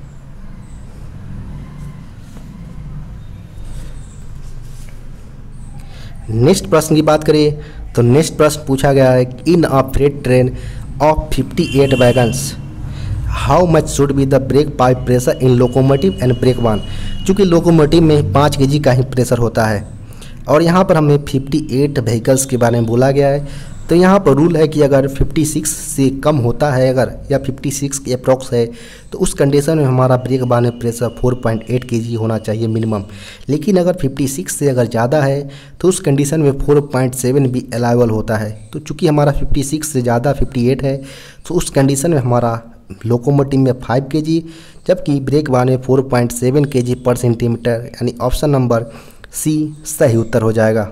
नेक्स्ट प्रश्न की बात करें तो नेक्स्ट प्रश्न पूछा गया है in a freight train of 58 wagons how much should be the brake pipe pressure in locomotive and brake van. चूँकि लोकोमोटिव में 5 kg का ही प्रेशर होता है और यहाँ पर हमें 58 व्हीकल्स के बारे में बोला गया है। तो यहाँ पर रूल है कि अगर 56 से कम होता है अगर या 56 के अप्रॉक्स है तो उस कंडीशन में हमारा ब्रेक बार में प्रेशर 4.8 kg होना चाहिए मिनिमम। लेकिन अगर 56 से अगर ज़्यादा है तो उस कंडीशन में 4.7 भी अलाउबल होता है। तो चूँकि हमारा 56 से ज़्यादा 58 है तो उस कंडीशन में हमारा लोकोमोटिव में 5 kg जबकि ब्रेक बार में 4.7 kg पर सेंटीमीटर, यानी ऑप्शन नंबर सी सही उत्तर हो जाएगा।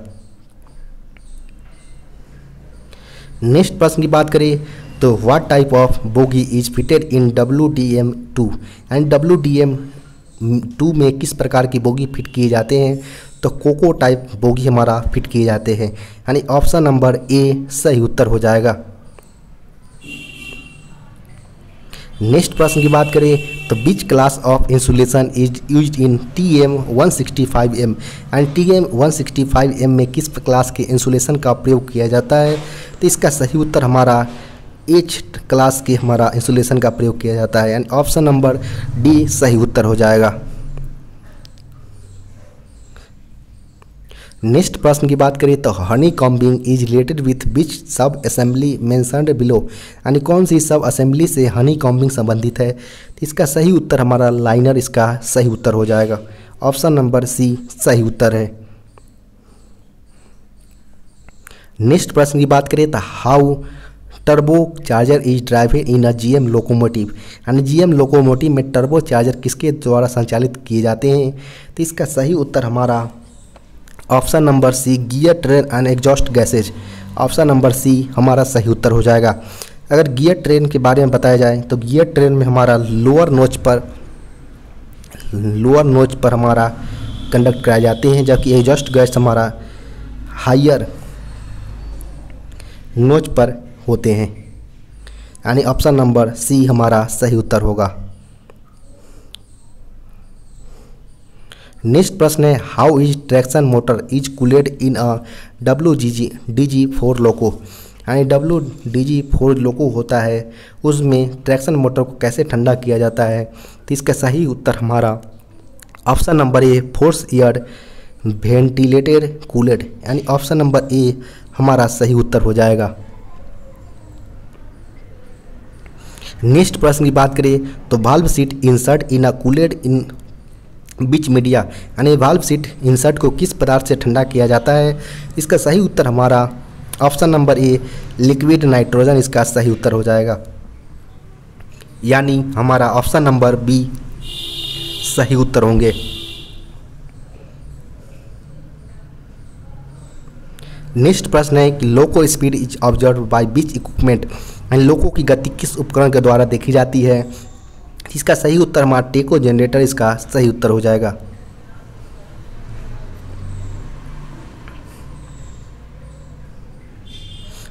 नेक्स्ट प्रश्न की बात करें तो what type of bogie is fitted in WDM2, यानी WDM2 में किस प्रकार की बोगी फिट किए जाते हैं। तो कोको टाइप बोगी हमारा फिट किए जाते हैं, यानी ऑप्शन नंबर ए सही उत्तर हो जाएगा। नेक्स्ट प्रश्न की बात करें तो which class of insulation is used in TM165M, यानी TM165M में किस क्लास के इंसुलेशन का प्रयोग किया जाता है। तो इसका सही उत्तर हमारा H क्लास के हमारा इंसुलेशन का प्रयोग किया जाता है, यानी ऑप्शन नंबर डी सही उत्तर हो जाएगा। नेक्स्ट प्रश्न की बात करें तो honey combing is related with which sub assembly mentioned below, यानी कौन सी सब असेंबली से हनी कॉम्बिंग संबंधित है। तो इसका सही उत्तर हमारा लाइनर इसका सही उत्तर हो जाएगा। ऑप्शन नंबर सी सही उत्तर है। नेक्स्ट प्रश्न की बात करें तो how turbo charger is drived in a GM locomotive, यानी GM लोकोमोटिव में टर्बो चार्जर किसके द्वारा संचालित किए जाते हैं। तो इसका सही उत्तर हमारा option number C gear train and exhaust gases, option number C हमारा सही उत्तर हो जाएगा। अगर गियर ट्रेन के बारे में बताया जाए तो गियर ट्रेन में हमारा लोअर नोच पर हमारा कंडक्ट कराए जाते हैं, जबकि एग्जॉस्ट गैस हमारा हायर नोच पर होते हैं, यानी ऑप्शन नंबर सी हमारा सही उत्तर होगा। नेक्स्ट प्रश्न है how is traction motor is cooled in a WDG4 loco, यानी WDG4 लोको होता है उसमें ट्रैक्शन मोटर को कैसे ठंडा किया जाता है। तो इसका सही उत्तर हमारा option number A force air ventilated cooled, यानी ऑप्शन नंबर ए हमारा सही उत्तर हो जाएगा। नेक्स्ट प्रश्न की बात करें तो valve seat insert in a cooled in which media, यानी वाल्व सीट इंसर्ट को किस पदार्थ से ठंडा किया जाता है। इसका सही उत्तर हमारा option number A liquid nitrogen इसका सही उत्तर हो जाएगा, यानी हमारा ऑप्शन नंबर बी सही उत्तर होंगे। नेक्स्ट प्रश्न है कि loco speed is observe by which equipment, यानी लोको की गति किस उपकरण के द्वारा देखी जाती है। इसका सही उत्तर हमारा टेको जनरेटर इसका सही उत्तर हो जाएगा।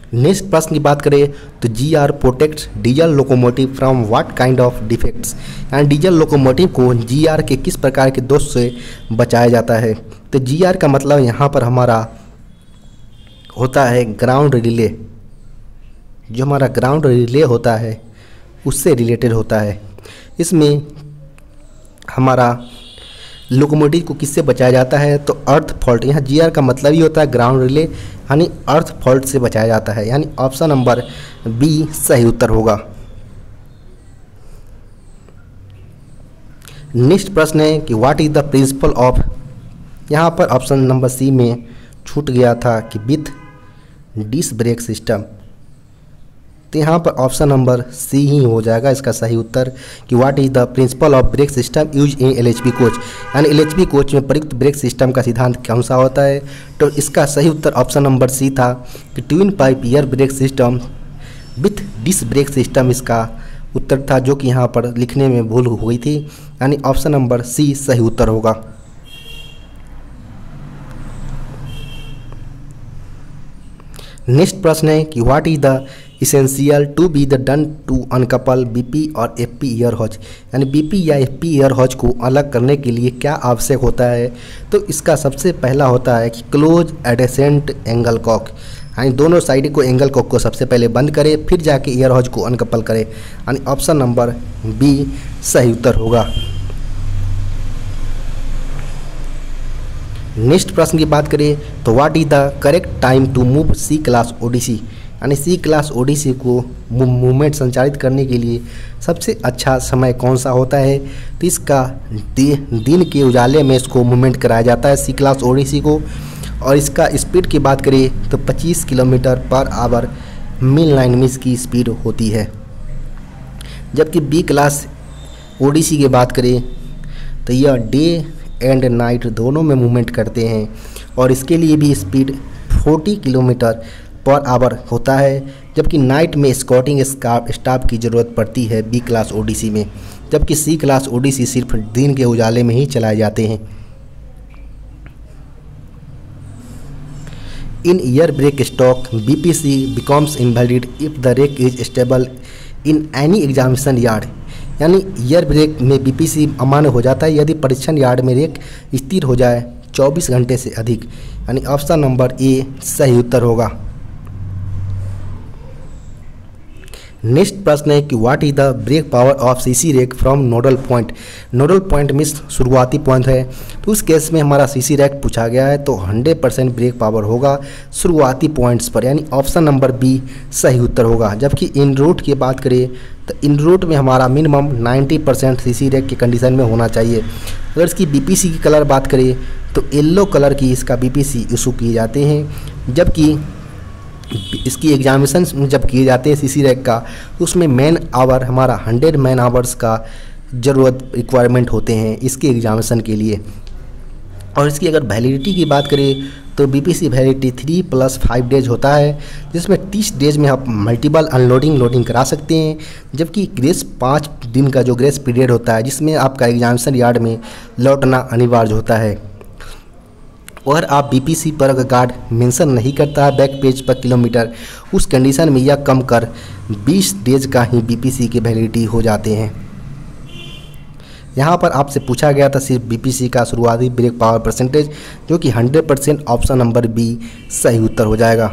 नेक्स्ट प्रश्न की बात करें तो GR protects diesel locomotive from what kind of defects, यानी डीजल लोकोमोटिव को GR के किस प्रकार के दोष से बचाया जाता है। तो GR का मतलब यहाँ पर हमारा होता है ग्राउंड रिले, जो हमारा ग्राउंड रिले होता है उससे रिलेटेड होता है। इसमें हमारा लोकोमोटिव को किससे बचाया जाता है तो अर्थ फॉल्ट, यहाँ GR का मतलब ही होता है ग्राउंड रिले यानी अर्थ फॉल्ट से बचाया जाता है, यानी ऑप्शन नंबर बी सही उत्तर होगा। नेक्स्ट प्रश्न है कि what is the principle of, यहाँ पर ऑप्शन नंबर सी में छूट गया था कि विथ डिस्क ब्रेक सिस्टम, तो यहाँ पर ऑप्शन नंबर सी ही हो जाएगा इसका सही उत्तर कि what is the principle of brake system use in LHB coach, यानी LHB कोच में प्रयुक्त ब्रेक सिस्टम का सिद्धांत कौन सा होता है। तो इसका सही उत्तर ऑप्शन नंबर सी था कि twin pipe air brake system with disc brake system इसका उत्तर था, जो कि यहाँ पर लिखने में भूल हो गई थी, यानी ऑप्शन नंबर सी सही उत्तर होगा। नेक्स्ट प्रश्न है कि what is the essential to be the done to uncouple BP और FP ईयर हॉज, यानी BP या FP ईयर हॉज को अलग करने के लिए क्या आवश्यक होता है। तो इसका सबसे पहला होता है कि क्लोज एडेसेंट एंगल कॉक, यानी दोनों साइड को एंगल कॉक को सबसे पहले बंद करें फिर जाके ईयर हॉज को अनकपल करें, यानी ऑप्शन नंबर बी सही उत्तर होगा। नेक्स्ट प्रश्न की बात करें तो what is the correct time to move C class ODC, यानी C क्लास ODC को मूवमेंट संचालित करने के लिए सबसे अच्छा समय कौन सा होता है। तो इसका दिन के उजाले में इसको मूवमेंट कराया जाता है C क्लास ODC को, और इसका स्पीड की बात करें तो 25 किलोमीटर पर आवर मिल लाइन में इसकी स्पीड होती है। जबकि B क्लास ODC की बात करें तो यह डे एंड नाइट दोनों में मूवमेंट करते हैं, और इसके लिए भी स्पीड 40 किलोमीटर पर आवर होता है। जबकि नाइट में स्कॉटिंग स्टाफ की ज़रूरत पड़ती है B क्लास ODC में, जबकि C क्लास ODC सिर्फ दिन के उजाले में ही चलाए जाते हैं। In air brake stock BPC becomes invalid if the rake is stable in any examination yard, यानी ईयर ब्रेक में BPC अमान्य हो जाता है यदि परीक्षण यार्ड में रेक स्थिर हो जाए 24 घंटे से अधिक, यानी ऑप्शन नंबर ए सही उत्तर होगा। नेक्स्ट प्रश्न है कि what is the brake power of CC rake from nodal point, nodal point में शुरुआती पॉइंट है, तो उस केस में हमारा CC रैक पूछा गया है तो 100% ब्रेक पावर होगा शुरुआती पॉइंट्स पर, यानी ऑप्शन नंबर बी सही उत्तर होगा। जबकि इन रूट की बात करें तो इन रूट में हमारा मिनिमम 90% CC रैक की कंडीशन में होना चाहिए। अगर इसकी BPC की कलर बात करें तो येलो कलर की इसका BPC इशू किए जाते हैं, जबकि इसकी एग्जामिनेशन जब किए जाते हैं CC रैक का तो उसमें मैन आवर हमारा 100 मैन आवर्स का ज़रूरत रिक्वायरमेंट होते हैं इसके एग्जामिनेशन के लिए। और इसकी अगर वैलिडिटी की बात करें तो BPC वैलिडिटी 3+5 डेज होता है, जिसमें 30 डेज में आप मल्टीपल अनलोडिंग लोडिंग करा सकते हैं। जबकि ग्रेस 5 दिन का जो ग्रेस पीरियड होता है जिसमें आपका एग्जामिनेशन यार्ड में लौटना अनिवार्य होता है। और आप BPC पर अगर गार्ड मेंशन नहीं करता है बैक पेज पर किलोमीटर, उस कंडीशन में यह कम कर 20 डेज का ही BPC की वैलिडिटी हो जाते हैं। यहाँ पर आपसे पूछा गया था सिर्फ BPC का शुरुआती ब्रेक पावर परसेंटेज, जो कि 100%, ऑप्शन नंबर बी सही उत्तर हो जाएगा।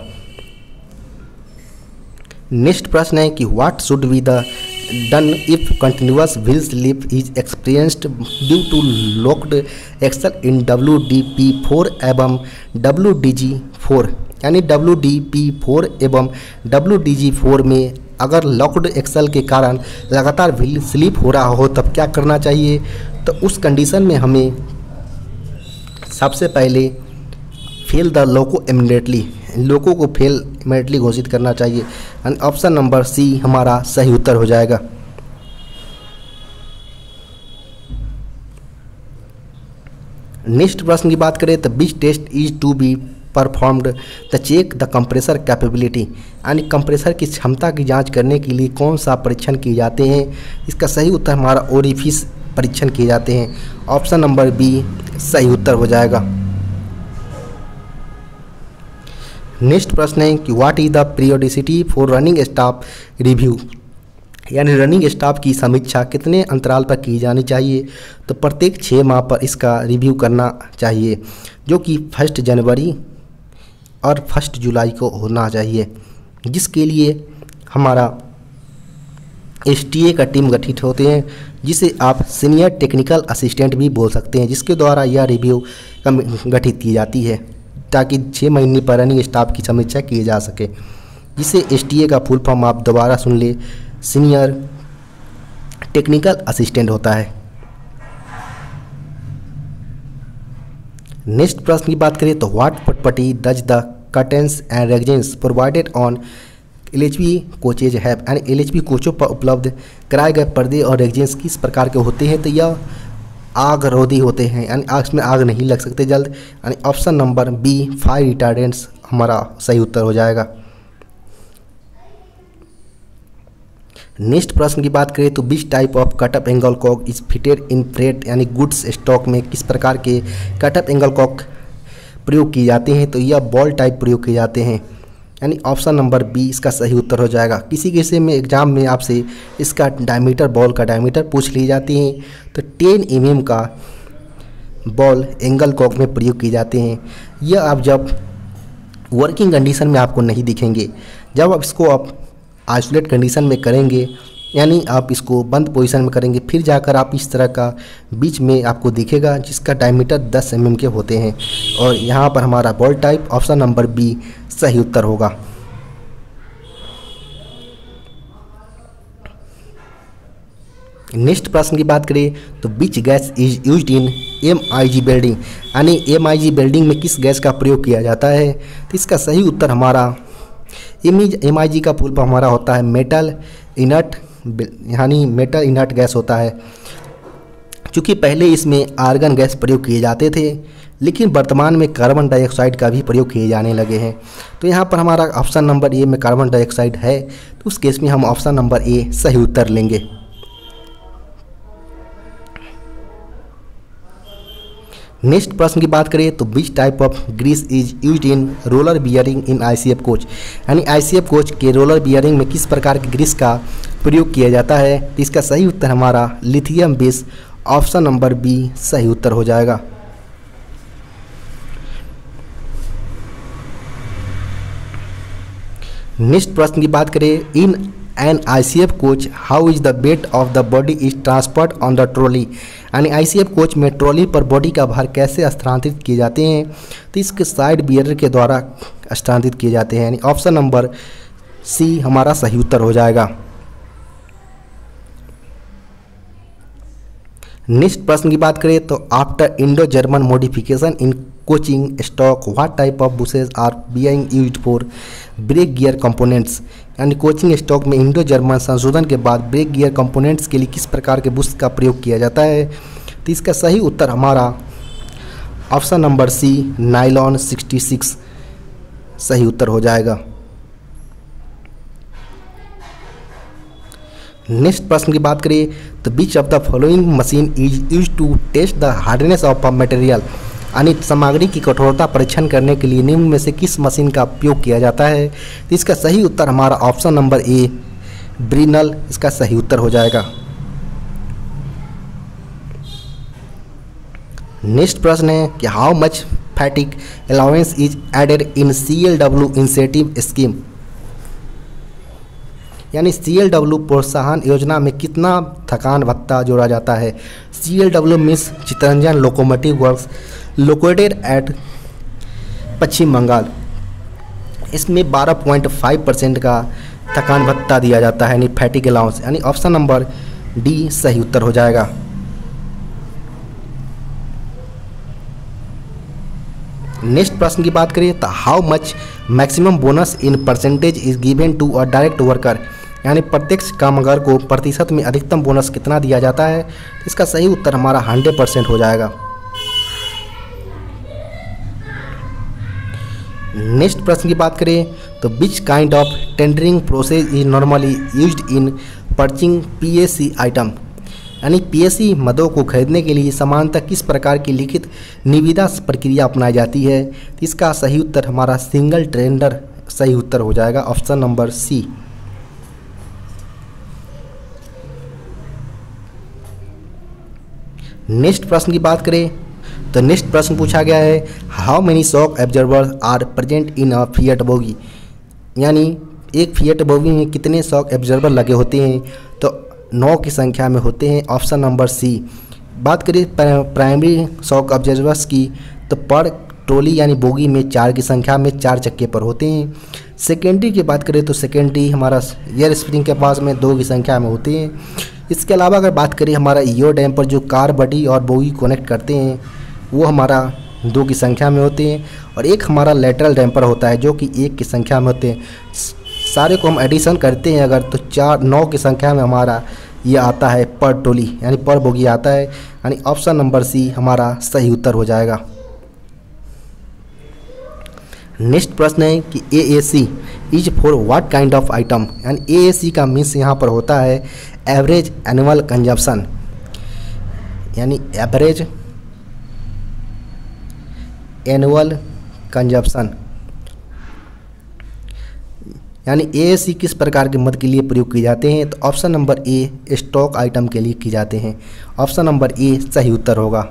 नेक्स्ट प्रश्न है कि what should be the done if continuous wheel slip is experienced due to locked axle in WDP4 एवं WDG4, यानी WDP4 एवं WDG4 में अगर लॉक्ड एक्सल के कारण लगातार व्हील स्लिप हो रहा हो तब क्या करना चाहिए। तो उस कंडीशन में हमें सबसे पहले fail the loco immediately, loco को फेल इमीडिएटली घोषित करना चाहिए, एंड ऑप्शन नंबर सी हमारा सही उत्तर हो जाएगा। नेक्स्ट प्रश्न की बात करें तो which test is to be performed the check the compressor capability, यानी कंप्रेसर की क्षमता की जांच करने के लिए कौन सा परीक्षण किए जाते हैं। इसका सही उत्तर हमारा ओरिफिस परीक्षण किए जाते हैं, ऑप्शन नंबर बी सही उत्तर हो जाएगा। नेक्स्ट प्रश्न है कि what is the periodicity for running staff review, यानी रनिंग स्टाफ की समीक्षा कितने अंतराल पर की जानी चाहिए। तो प्रत्येक 6 माह पर इसका रिव्यू करना चाहिए, जो कि 1 जनवरी और 1 जुलाई को होना चाहिए, जिसके लिए हमारा STA का टीम गठित होते हैं, जिसे आप सीनियर टेक्निकल असिस्टेंट भी बोल सकते हैं, जिसके द्वारा यह रिव्यू गठित की जाती है ताकि 6 महीने पर रनिंग स्टाफ की समीक्षा की जा सके, जिसे STA का फुल फॉर्म आप दोबारा सुन ले, सीनियर टेक्निकल असिस्टेंट होता है। नेक्स्ट प्रश्न की बात करें तो what property does the curtains and rexines provided on LHB coaches have, यानी LHB कोचों पर उपलब्ध कराए गए पर्दे और रेगजेंस किस प्रकार के होते हैं। तो यह आग रोधी होते हैं, यानी आग में आग नहीं लग सकते जल्द, यानी option number B fire retardants हमारा सही उत्तर हो जाएगा। नेक्स्ट प्रश्न की बात करें तो which type of cutoff angle cock is fitted in freight, यानी गुड्स स्टॉक में किस प्रकार के कटअप एंगल कॉक प्रयोग किए जाते हैं। तो यह बॉल टाइप प्रयोग किए जाते हैं, यानी ऑप्शन नंबर बी इसका सही उत्तर हो जाएगा। किसी किसी में एग्जाम में आपसे इसका डायमीटर, बॉल का डायमीटर पूछ ली जाती है। तो 10 mm का बॉल एंगल कॉक में प्रयोग किए जाते हैं। यह आप जब वर्किंग कंडीशन में आपको नहीं दिखेंगे, जब आप इसको आप आइसोलेट कंडीशन में करेंगे, यानी आप इसको बंद पोजीशन में करेंगे, फिर जाकर आप इस तरह का बीच में आपको दिखेगा, जिसका डायमीटर 10 mm के होते हैं। और यहाँ पर हमारा ball type option number B सही उत्तर होगा। नेक्स्ट प्रश्न की बात करें तो which gas is used in MIG welding, यानी MIG वेल्डिंग में किस गैस का प्रयोग किया जाता है। तो इसका सही उत्तर हमारा MIG का फुल फॉर्म हमारा होता है मेटल इनर्ट, यानी मेटल इनर्ट गैस होता है। चूँकि पहले इसमें आर्गन गैस प्रयोग किए जाते थे, लेकिन वर्तमान में कार्बन डाइऑक्साइड का भी प्रयोग किए जाने लगे हैं। तो यहाँ पर हमारा ऑप्शन नंबर ए में कार्बन डाइऑक्साइड है, तो उस केस में हम ऑप्शन नंबर ए सही उत्तर लेंगे। नेक्स्ट प्रश्न की बात करें तो which type of grease is used in roller bearing in ICF coach, यानी ICF कोच के रोलर बियरिंग में किस प्रकार के ग्रीस का प्रयोग किया जाता है। तो इसका सही उत्तर हमारा lithium base option number B सही उत्तर हो जाएगा। नेक्स्ट प्रश्न की बात करें in an ICF coach how is the weight of the body is transferred on the trolley, यानी ICF कोच में ट्रॉली पर बॉडी का भार कैसे स्थानांतरित किए जाते हैं। तो इसके साइड बियरर के द्वारा स्थानांतरित किए जाते हैं, यानी ऑप्शन नंबर सी हमारा सही उत्तर हो जाएगा। नेक्स्ट प्रश्न की बात करें तो after Indo German modification in coaching stock what type of bushes are being used for brake gear components, यानी कोचिंग स्टॉक में इंडो जर्मन संशोधन के बाद ब्रेक गियर कंपोनेंट्स के लिए किस प्रकार के बुश का प्रयोग किया जाता है। तो इसका सही उत्तर हमारा ऑप्शन नंबर सी नायलॉन 66 सही उत्तर हो जाएगा। नेक्स्ट प्रश्न की बात करें तो which of the following machine is use to test the hardness of a material, यानी सामग्री की कठोरता परीक्षण करने के लिए निम्न में से किस मशीन का उपयोग किया जाता है। तो इसका सही उत्तर हमारा ऑप्शन नंबर ए ब्रिनल इसका सही उत्तर हो जाएगा। नेक्स्ट प्रश्न है कि how much fatigue allowance is added in CLW incentive scheme, यानी CLW प्रोत्साहन योजना में कितना थकान भत्ता जोड़ा जाता है। CLW means Chittaranjan locomotive works located at Paschim Bengal. इसमें 12.5% का थकान भत्ता दिया जाता है, यानी फैटिग अलाउंस, यानी ऑप्शन नंबर डी सही उत्तर हो जाएगा। नेक्स्ट प्रश्न की बात करें तो how much maximum bonus in percentage is given to a direct worker, यानी प्रत्यक्ष कामगार को प्रतिशत में अधिकतम बोनस कितना दिया जाता है। इसका सही उत्तर हमारा 100% हो जाएगा। नेक्स्ट प्रश्न की बात करें तो which kind of tendering process is normally used in purchasing PSC item, यानी पीएससी मदों को खरीदने के लिए सामान्यतः किस प्रकार की लिखित निविदा प्रक्रिया अपनाई जाती है? तो इसका सही उत्तर हमारा सिंगल टेंडर सही उत्तर हो जाएगा, ऑप्शन नंबर सी। नेक्स्ट प्रश्न की बात करें तो नेक्स्ट प्रश्न पूछा गया है, how many shock absorbers are present in a Fiat bogie? यानी एक फिएट बोगी में कितने शॉक एब्जॉर्बर लगे होते हैं? तो 9 की संख्या में होते हैं, ऑप्शन नंबर सी। बात करें प्राइमरी शॉक एब्जॉर्बर्स की तो पर ट्रॉली यानी बोगी में 4 की संख्या में 4 चक्के पर होते हैं। सेकेंडरी की बात करें तो सेकेंडरी हमारा एयर स्प्रिंग के पास में 2 की संख्या में होते हैं। इसके अलावा अगर बात करें हमारा ईओ डैम पर जो कार बॉडी और बोगी कनेक्ट करते हैं वो हमारा 2 की संख्या में होते हैं, और एक हमारा लेटरल डैम्पर होता है जो कि 1 की संख्या में होते हैं। सारे को हम एडिशन करते हैं अगर तो 9 की संख्या में हमारा ये आता है पर ट्रॉली यानी पर बोगी आता है, यानी ऑप्शन नंबर सी हमारा सही उत्तर हो जाएगा। नेक्स्ट प्रश्न है कि AAC is for what kind of item? यानी AAC का मीन्स यहाँ पर होता है एवरेज एनुअल कंजप्शन, यानी एवरेज एनुअल कंजप्शन, यानी AAC किस प्रकार के मद के लिए प्रयोग किए जाते हैं? तो option number A stock item के लिए किए जाते हैं, ऑप्शन नंबर ए सही उत्तर होगा।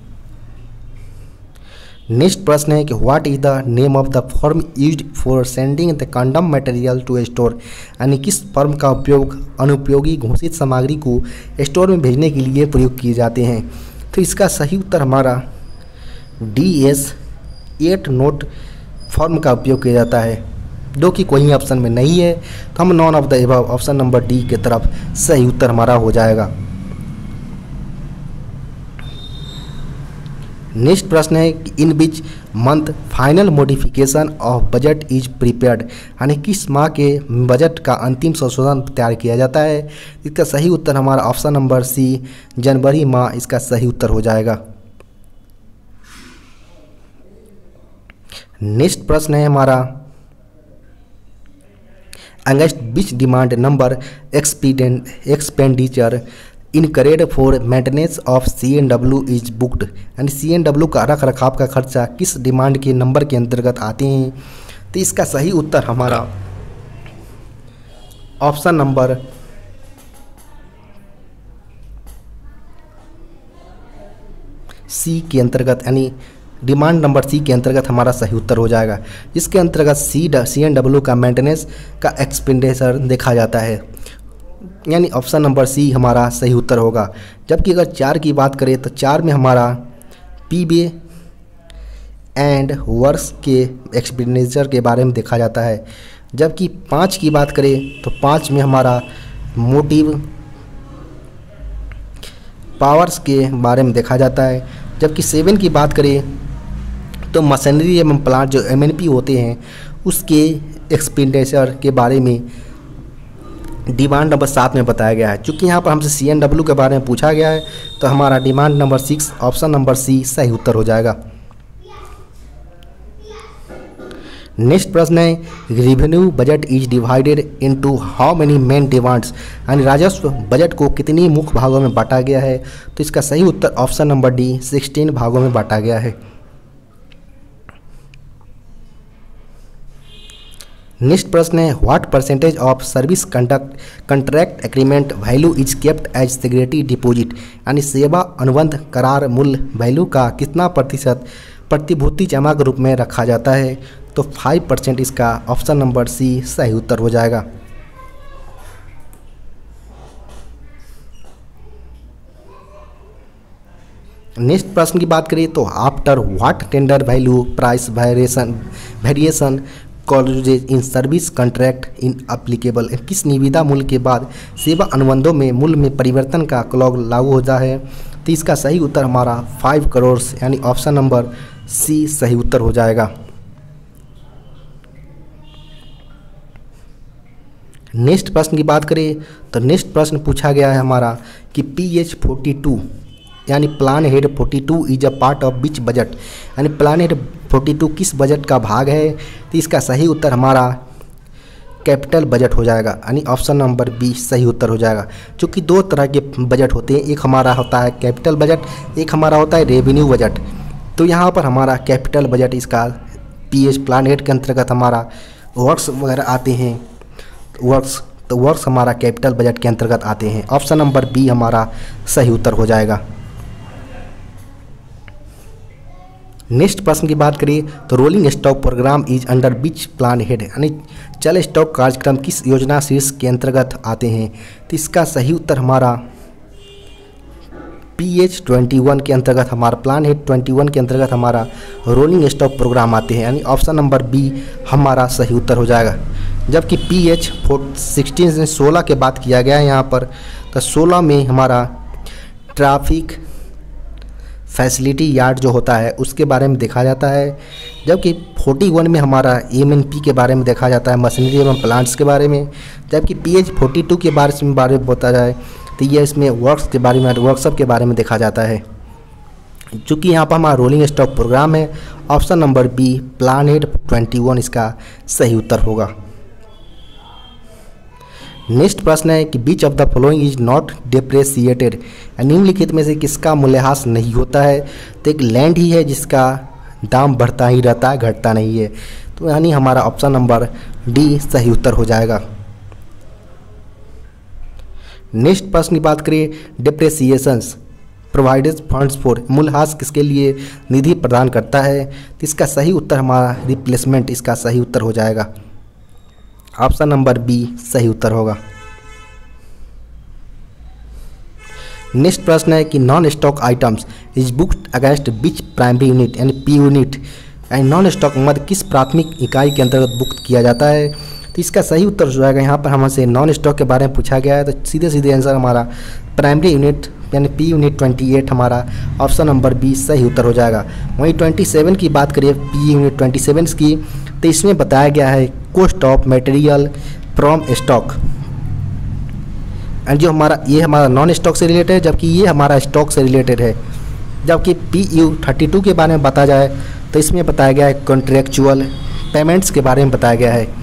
नेक्स्ट प्रश्न है कि what is the name of the firm used for sending the condemned material to store? यानी किस फर्म का उपयोग अनुपयोगी घोषित सामग्री को स्टोर में भेजने के लिए प्रयोग किए जाते हैं? तो इसका सही उत्तर हमारा DS8 नोट फर्म का उपयोग किया जाता है, जो कि कोई ऑप्शन में नहीं है, तो हम none of the above option number D की तरफ सही उत्तर हमारा हो जाएगा। नेक्स्ट प्रश्न है कि in which month final modification of budget is prepared? यानी किस माह के बजट का अंतिम संशोधन तैयार किया जाता है? इसका सही उत्तर हमारा ऑप्शन नंबर सी जनवरी माह इसका सही उत्तर हो जाएगा। नेक्स्ट प्रश्न है हमारा against which demand number expenditure incurred for maintenance of CNW is booked? यानी CNW का रख रखाव का खर्चा किस डिमांड के नंबर के अंतर्गत आते हैं? तो इसका सही उत्तर हमारा ऑप्शन नंबर सी के अंतर्गत, यानी डिमांड नंबर सी के अंतर्गत हमारा सही उत्तर हो जाएगा, जिसके अंतर्गत CNW का मेंटेनेंस का एक्सपेंडिचर देखा जाता है, यानी ऑप्शन नंबर सी हमारा सही उत्तर होगा। जबकि अगर 4 की बात करें तो 4 में हमारा PB एंड वर्क्स के एक्सपेंडिचर के बारे में देखा जाता है। जबकि 5 की बात करें तो 5 में हमारा मोटिव पावर्स के बारे में देखा जाता है। जबकि 7 की बात करें तो मशीनरी एवं प्लांट जो MNP होते हैं उसके एक्सपेंडिचर के बारे में डिमांड नंबर 7 में बताया गया है। चूँकि यहाँ पर हमसे CNW के बारे में पूछा गया है तो हमारा demand number 6 option number C सही उत्तर हो जाएगा। नेक्स्ट प्रश्न है revenue budget is divided into how many main demands? यानी राजस्व बजट को कितनी मुख्य भागों में बांटा गया है? तो इसका सही उत्तर ऑप्शन नंबर डी 16 भागों में बांटा गया है। नेक्स्ट प्रश्न है what percentage of service contract agreement value is kept as security deposit? यानी सेवा अनुबंध करार मूल्य वैल्यू का कितना प्रतिशत प्रतिभूति जमा के रूप में रखा जाता है? तो 5% इसका ऑप्शन नंबर सी सही उत्तर हो जाएगा। नेक्स्ट प्रश्न की बात करें तो after what tender value price variation clauses in service contract in applicable? किस निविदा मूल्य के बाद सेवा अनुबंधों में मूल्य में परिवर्तन का क्लॉज लागू होता है? तो इसका सही उत्तर हमारा 5 करोड़ यानी ऑप्शन नंबर सी सही उत्तर हो जाएगा। नेक्स्ट प्रश्न की बात करें तो नेक्स्ट प्रश्न पूछा गया है हमारा कि PH42 यानी plan head 42 is a part of which budget? यानी प्लान हेड 42 किस बजट का भाग है? तो इसका सही उत्तर हमारा कैपिटल बजट हो जाएगा, यानी ऑप्शन नंबर बी सही उत्तर हो जाएगा। क्योंकि दो तरह के बजट होते हैं, एक हमारा होता है कैपिटल बजट, एक हमारा होता है रेवेन्यू बजट। तो यहाँ पर हमारा कैपिटल बजट इसका पीएच प्लान हेड के अंतर्गत हमारा वर्क्स वगैरह आते हैं, वर्क्स हमारा कैपिटल बजट के अंतर्गत आते हैं। ऑप्शन नंबर बी हमारा सही उत्तर हो जाएगा। नेक्स्ट प्रश्न की बात करें तो rolling stock programme is under which plan head, यानी चल स्टॉक कार्यक्रम किस योजना शीर्ष के अंतर्गत आते हैं। तो इसका सही उत्तर हमारा PH21 के अंतर्गत, हमारा प्लान हेड 21 के अंतर्गत हमारा रोलिंग स्टॉक प्रोग्राम आते हैं, यानी ऑप्शन नंबर बी हमारा सही उत्तर हो जाएगा। जबकि PH16 से 16 के बात किया गया है यहाँ पर, तो 16 में हमारा ट्रैफिक फैसिलिटी यार्ड जो होता है उसके बारे में देखा जाता है। जबकि 41 में हमारा MNP के बारे में देखा जाता है, मशीनरी एवं प्लांट्स के बारे में। जबकि PH42 के बारे में बताया जाए तो ये इसमें वर्क्स के बारे में, वर्कशॉप के बारे में देखा जाता है। चूँकि यहाँ पर हमारा रोलिंग स्टॉक प्रोग्राम है, option number B plan head 21 इसका सही उत्तर होगा। नेक्स्ट प्रश्न है कि which of the following is not depreciated, निम्नलिखित में से किसका मूल्यह्रास नहीं होता है। तो एक लैंड ही है जिसका दाम बढ़ता ही रहता है, घटता नहीं है। तो यानी हमारा ऑप्शन नंबर डी सही उत्तर हो जाएगा। नेक्स्ट प्रश्न की बात करें, डिप्रेसिएशंस प्रोवाइडेड फंड्स फॉर, मूल्यह्रास किसके लिए निधि प्रदान करता है। तो इसका सही उत्तर हमारा रिप्लेसमेंट इसका सही उत्तर हो जाएगा। ऑप्शन नंबर बी सही उत्तर होगा। नेक्स्ट प्रश्न है कि non stock items is booked against which primary unit, यानी पी यूनिट, यानी नॉन स्टॉक मद किस प्राथमिक इकाई के अंतर्गत बुक्त किया जाता है। तो इसका सही उत्तर हो जाएगा। यहाँ पर हमसे नॉन स्टॉक के बारे में पूछा गया है, तो सीधे सीधे आंसर हमारा प्राइमरी यूनिट यानी पी यूनिट 28 हमारा ऑप्शन नंबर बी सही उत्तर हो जाएगा। वहीं 27 की बात करिए पी यूनिट 27 की, तो इसमें बताया गया है cost of material from stock, and जो हमारा ये हमारा नॉन स्टॉक से रिलेटेड है, जबकि ये हमारा स्टॉक से रिलेटेड है। जबकि PU32 के बारे में बताया जाए तो इसमें बताया गया है कॉन्ट्रेक्चुअल पेमेंट्स के बारे में बताया गया है।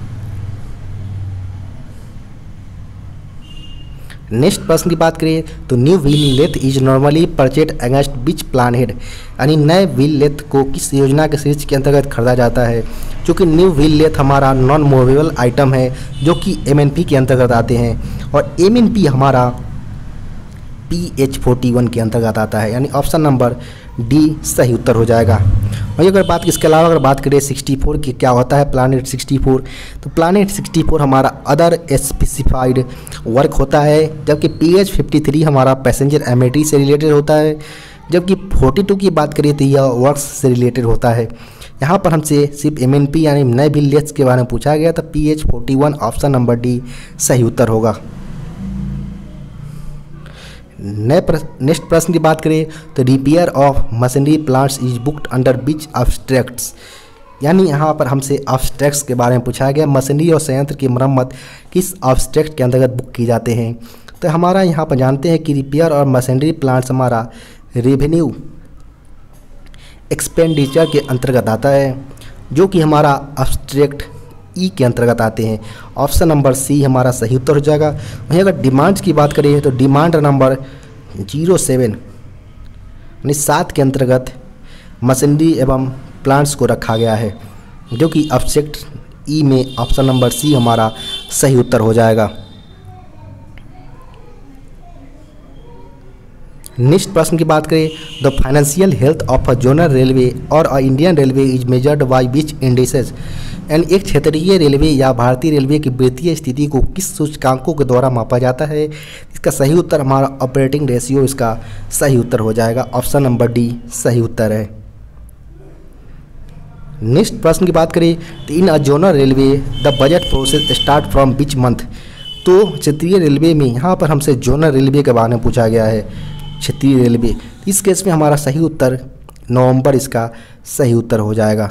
नेक्स्ट प्रश्न की बात करिए तो new wheel lathe is normally purchased against which plan head, यानी नए व्हील लेथ को किस योजना के शीर्ष के अंतर्गत खरीदा जाता है। क्योंकि न्यू व्हील लेथ हमारा नॉन मूवेबल आइटम है जो कि MNP के अंतर्गत आते हैं, और MNP हमारा PH41 के अंतर्गत आता है, यानी ऑप्शन नंबर डी सही उत्तर हो जाएगा। वही अगर बात इसके अलावा अगर बात करें 64 की क्या होता है प्लानेट 64, तो प्लानेट 64 हमारा अदर स्पेसिफाइड वर्क होता है। जबकि PH53 हमारा पैसेंजर एमिनिटी से रिलेटेड होता है। जबकि 42 की बात करें तो यह वर्क्स से रिलेटेड होता है। यहाँ पर हमसे सिर्फ MNP यानी नए व्हील लेथ्स के बारे में पूछा गया, तो PH41 ऑप्शन नंबर डी सही उत्तर होगा। नेक्स्ट प्रश्न की बात करें तो repair of machinery plants is booked under which abstracts, यानी यहाँ पर हमसे ऑब्स्ट्रैक्ट्स के बारे में पूछा गया, मशीनरी और संयंत्र की मरम्मत किस ऑब्स्ट्रैक्ट के अंतर्गत बुक की जाते हैं। तो हमारा यहाँ पर जानते हैं कि रिपेयर और मशीनरी प्लांट्स हमारा रेवेन्यू एक्सपेंडिचर के अंतर्गत आता है, जो कि हमारा ऑब्स्ट्रैक्ट ई के अंतर्गत आते हैं। ऑप्शन नंबर सी हमारा सही उत्तर हो जाएगा। वहीं अगर डिमांड्स की बात करें तो डिमांड नंबर 07 यानी 7 के अंतर्गत मशीनरी एवं प्लांट्स को रखा गया है, जो कि ऑब्जेक्ट ई में ऑप्शन नंबर सी हमारा सही उत्तर हो जाएगा। नेक्स्ट प्रश्न की बात करें the financial health of a zonal railway और a Indian railway is measured by which indices, यानी एक क्षेत्रीय रेलवे या भारतीय रेलवे की वित्तीय स्थिति को किस सूचकांकों के द्वारा मापा जाता है। इसका सही उत्तर हमारा ऑपरेटिंग रेशियो इसका सही उत्तर हो जाएगा। ऑप्शन नंबर डी सही उत्तर है। नेक्स्ट प्रश्न की बात करें तो in a zonal railway the budget process start from which month, तो क्षेत्रीय रेलवे में यहाँ पर हमसे जोनल रेलवे के बारे में पूछा गया है, क्षेत्रीय रेलवे। इस केस में हमारा सही उत्तर नवंबर इसका सही उत्तर हो जाएगा।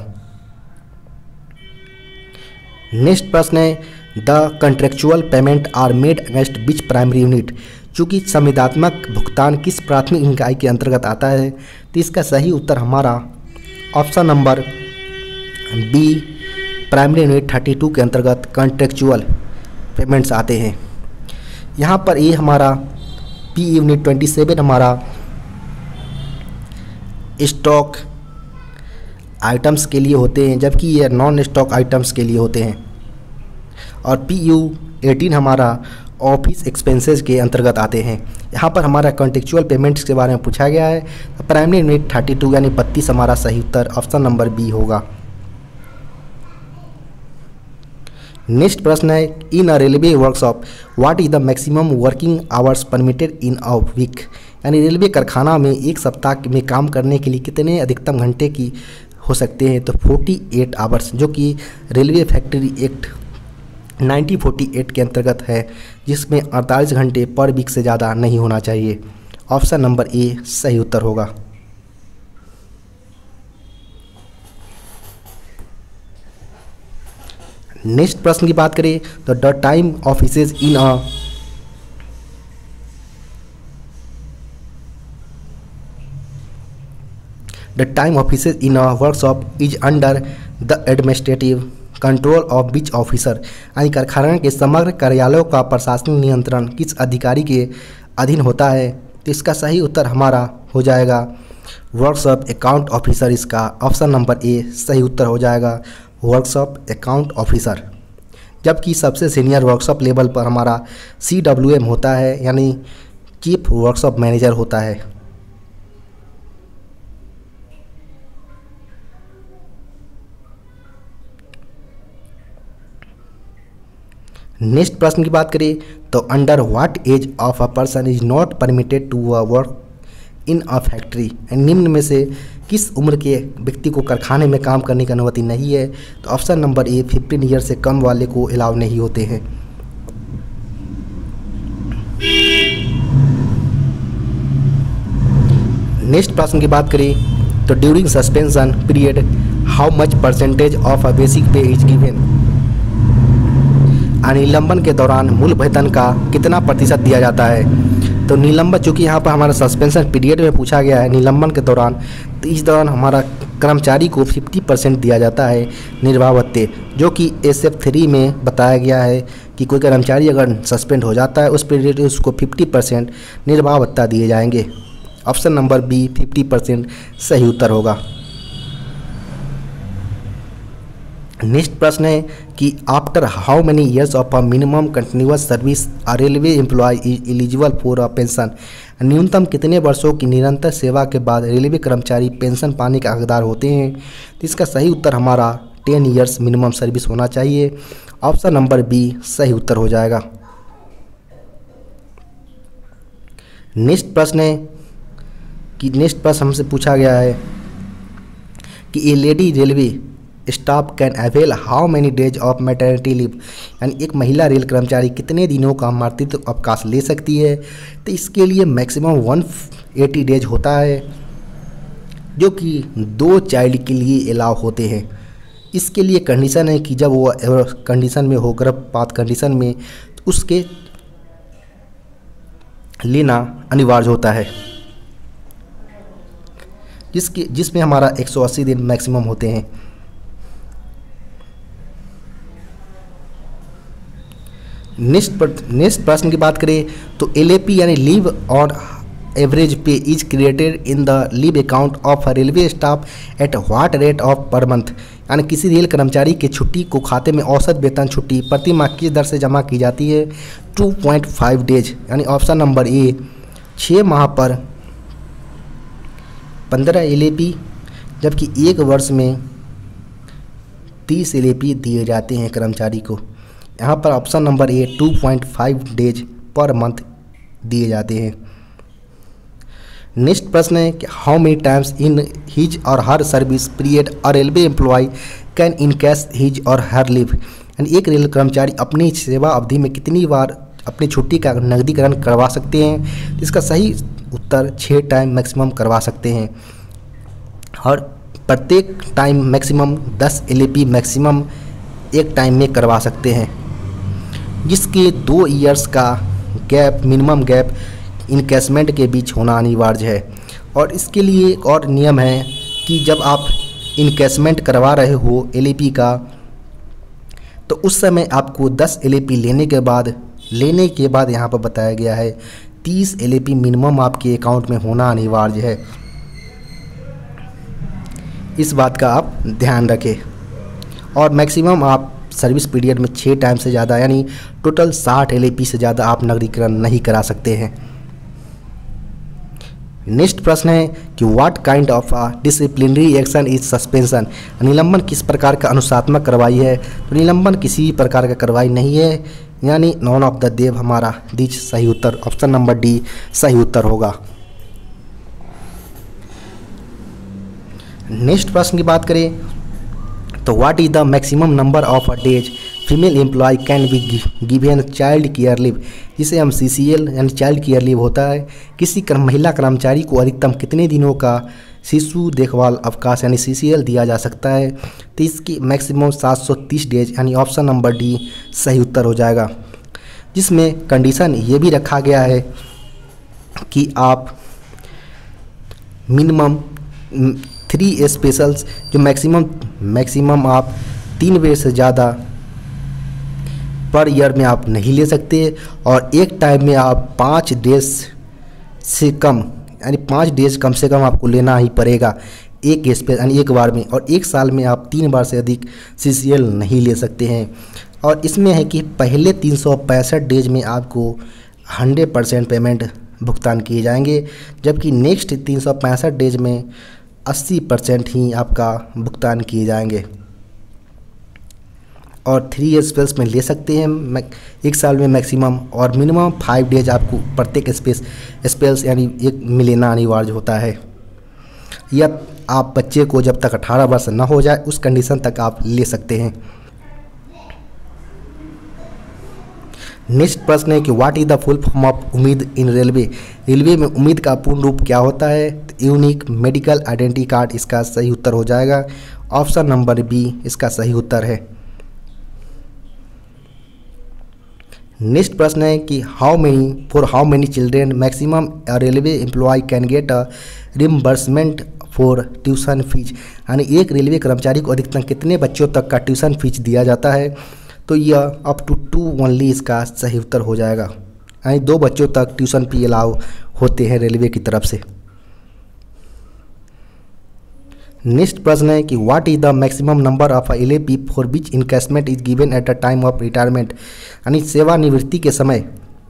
नेक्स्ट प्रश्न है the contractual payment are made against which primary unit, चूँकि संविदात्मक भुगतान किस प्राथमिक इकाई के अंतर्गत आता है। तो इसका सही उत्तर हमारा option number B primary unit 32 के अंतर्गत कॉन्ट्रेक्चुअल पेमेंट्स आते हैं। यहाँ पर ये हमारा पी यूनिट 27 हमारा स्टॉक आइटम्स के लिए होते हैं, जबकि ये नॉन स्टॉक आइटम्स के लिए होते हैं। और पी यू 18 हमारा ऑफिस एक्सपेंसेस के अंतर्गत आते हैं। यहाँ पर हमारा कॉन्टेक्चुअल पेमेंट्स के बारे में पूछा गया है। प्राइमरी यूनिट 32 यानी 32 हमारा सही उत्तर ऑप्शन नंबर बी होगा। नेक्स्ट प्रश्न है, in a railway workshop what is the maximum working hours permitted in a week. यानी रेलवे कारखाना में एक सप्ताह में काम करने के लिए कितने अधिकतम घंटे की हो सकते हैं। तो 48 आवर्स, जो कि रेलवे फैक्ट्री एक्ट 1948 के अंतर्गत है, जिसमें 48 घंटे पर वीक से ज़्यादा नहीं होना चाहिए। ऑप्शन नंबर ए सही उत्तर होगा। नेक्स्ट प्रश्न की बात करें तो the time offices in a workshop is under the administrative control of which officer. यानी कारखाना के समग्र कार्यालयों का प्रशासनिक नियंत्रण किस अधिकारी के अधीन होता है। तो इसका सही उत्तर हमारा हो जाएगा वर्कशॉप अकाउंट ऑफिसर। इसका ऑप्शन नंबर ए सही उत्तर हो जाएगा वर्कशॉप अकाउंट ऑफिसर। जबकि सबसे सीनियर वर्कशॉप लेवल पर हमारा CWM होता है, यानी चीफ वर्कशॉप मैनेजर होता है। नेक्स्ट प्रश्न की बात करें तो under what age of a person is not permitted to work in a factory. निम्न में से किस उम्र के व्यक्ति को कारखाने में काम करने की अनुमति नहीं है। तो ऑप्शन नंबर ए 15 ईयर से कम वाले को अलाउ नहीं होते हैं। नेक्स्ट प्रश्न की बात करें तो during suspension period how much percentage of a basic pay is given. निलंबन के दौरान मूल वेतन का कितना प्रतिशत दिया जाता है। तो निलंबन, चूँकि यहाँ पर हमारा सस्पेंशन पीरियड में पूछा गया है निलंबन के दौरान, तो इस दौरान हमारा कर्मचारी को 50% दिया जाता है निर्वाह भत्ते, जो कि SF 3 में बताया गया है कि कोई कर्मचारी अगर सस्पेंड हो जाता है उस पीरियड में उसको 50% निर्वाह भत्ता दिए जाएंगे। ऑप्शन नंबर बी 50% सही उत्तर होगा। नेक्स्ट प्रश्न है कि after how many years of a minimum continuous service a railway employee is eligible for a pension. न्यूनतम कितने वर्षों की निरंतर सेवा के बाद रेलवे कर्मचारी पेंशन पाने के हकदार होते हैं। तो इसका सही उत्तर हमारा 10 ईयर्स मिनिमम सर्विस होना चाहिए। ऑप्शन नंबर बी सही उत्तर हो जाएगा। नेक्स्ट प्रश्न है कि नेक्स्ट प्रश्न हमसे पूछा गया है कि a lady railway staff can avail how many days of maternity leave. यानी एक महिला रेल कर्मचारी कितने दिनों का मातृत्व अवकाश ले सकती है। तो इसके लिए मैक्सिमम 180 डेज होता है, जो कि 2 चाइल्ड के लिए अलाउ होते हैं। इसके लिए कंडीशन है कि जब वो कंडीशन में हो, गर्भपात कंडीशन में, तो उसके लेना अनिवार्य होता है, जिसमें हमारा 180 दिन मैक्सिमम होते हैं। नेक्स्ट प्रश्न की बात करें तो LAP यानी लीव और average pay is created in the leave account of railway staff at what rate of per month. यानी किसी रेल कर्मचारी के छुट्टी को खाते में औसत वेतन छुट्टी प्रति माह किस दर से जमा की जाती है। 2.5 डेज, यानी ऑप्शन नंबर ए 6 माह पर 15 LAP, जबकि एक वर्ष में 30 LAP दिए जाते हैं कर्मचारी को। यहाँ पर option number A 2.5 days per month दिए जाते हैं। नेक्स्ट प्रश्न है कि how many times in his or her service period a railway employ can encash his or her leave. यानी एक रेल कर्मचारी अपनी सेवा अवधि में कितनी बार अपनी छुट्टी का नकदीकरण करवा सकते हैं। इसका सही उत्तर 6 टाइम मैक्सिमम करवा सकते हैं, और प्रत्येक टाइम मैक्सिमम 10 LAP मैक्सिमम एक टाइम में करवा सकते हैं, जिसके 2 ईयर्स का गैप, मिनिमम गैप इनकैशमेंट के बीच होना अनिवार्य है। और इसके लिए एक और नियम है कि जब आप इनकैशमेंट करवा रहे हो LAP का, तो उस समय आपको 10 LAP लेने के बाद यहाँ पर बताया गया है 30 LAP मिनिमम आपके अकाउंट में होना अनिवार्य है। इस बात का आप ध्यान रखें। और मैक्सिमम आप सर्विस पीरियड में 6 टाइम से ज़्यादा यानी टोटल 60 LAP से ज़्यादा आप नकदीकरण नहीं करा सकते हैं। नेक्स्ट प्रश्न है कि what kind of disciplinary action is suspension. निलंबन किस प्रकार का अनुशासनात्मक कार्रवाई है। तो निलंबन किसी भी प्रकार का कार्रवाई नहीं है, यानी नॉन ऑफ द देव हमारा दीज सही उत्तर, ऑप्शन नंबर डी सही उत्तर होगा। नेक्स्ट प्रश्न की बात करें तो what is the maximum number of days female employ can be given child care leave, जिसे हम CCL यानी चाइल्ड केयर लीव होता है। किसी महिला कर्मचारी को अधिकतम कितने दिनों का शिशु देखभाल अवकाश यानी CCL दिया जा सकता है। तो इसकी मैक्सिमम 730 डेज यानी ऑप्शन नंबर डी सही उत्तर हो जाएगा, जिसमें कंडीशन ये भी रखा गया है कि आप मिनिमम 3 स्पेशल्स जो मैक्सिमम आप 3 बार से ज़्यादा पर ईयर में आप नहीं ले सकते, और एक टाइम में आप 5 डेज से कम यानी 5 डेज कम से कम आपको लेना ही पड़ेगा यानी एक बार में, और एक साल में आप 3 बार से अधिक CCL नहीं ले सकते हैं। और इसमें है कि पहले 365 डेज में आपको 100% पेमेंट भुगतान किए जाएंगे, जबकि नेक्स्ट 365 डेज में 80% ही आपका भुगतान किए जाएंगे। और 3 स्पेल्स में ले सकते हैं एक साल में मैक्सिमम, और मिनिमम 5 डेज आपको प्रत्येक स्पेल्स यानी एक में लेना अनिवार्य होता है, या आप बच्चे को जब तक 18 वर्ष न हो जाए उस कंडीशन तक आप ले सकते हैं। नेक्स्ट प्रश्न है कि what is the full form of UMID in railway. Railway में उम्मीद का पूर्ण रूप क्या होता है। यूनिक मेडिकल आइडेंटिटी कार्ड इसका सही उत्तर हो जाएगा, ऑप्शन नंबर बी इसका सही उत्तर है। नेक्स्ट प्रश्न है कि how many children maximum railway employ can get a reimbursement for tuition fees, यानी एक रेलवे कर्मचारी को अधिकतम कितने बच्चों तक का ट्यूशन फीस दिया जाता है। तो यह अप टू 2 ओनली इसका सही उत्तर हो जाएगा, यानी 2 बच्चों तक ट्यूशन फी अलाउ होते हैं रेलवे की तरफ से। नेक्स्ट प्रश्न है कि what is the maximum number of LAP for which encashment is given at the time of retirement, यानी सेवानिवृत्ति के समय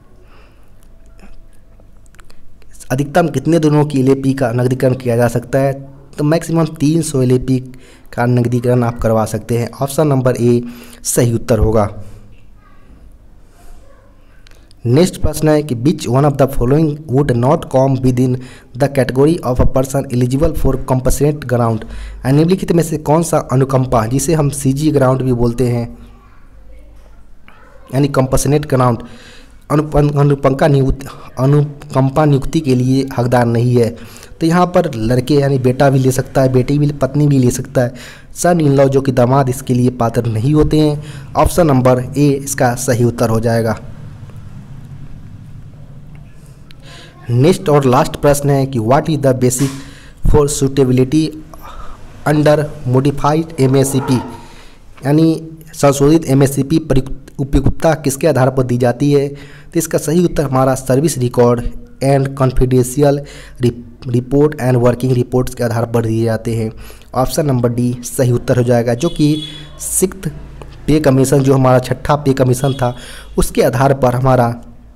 अधिकतम कितने दिनों की LAP का नकदीकरण किया जा सकता है। तो मैक्सिमम 300 LAP का नकदीकरण आप करवा सकते हैं, ऑप्शन नंबर ए सही उत्तर होगा। नेक्स्ट प्रश्न है कि which one of the following would not come within the category of a person eligible for compensate ground, निम्नलिखित में से कौन सा अनुकंपा, जिसे हम CG ग्राउंड भी बोलते हैं यानी कंपनसेट ग्राउंड, अनुकंपा नियुक्ति के लिए हकदार नहीं है। तो यहाँ पर लड़के यानी बेटा भी ले सकता है, बेटी भी, पत्नी भी ले सकता है, सन इन लॉ जो कि दामाद इसके लिए पात्र नहीं होते हैं, ऑप्शन नंबर ए इसका सही उत्तर हो जाएगा। नेक्स्ट और लास्ट प्रश्न है कि what is the basic for suitability under modified MSCP, यानी संशोधित MSCP उपयुक्तता किसके आधार पर दी जाती है। तो इसका सही उत्तर हमारा service record and confidential report and working reports के आधार पर दिए जाते हैं, ऑप्शन नंबर डी सही उत्तर हो जाएगा, जो कि 6th पे कमीशन जो हमारा 6ठा पे कमीशन था उसके आधार पर हमारा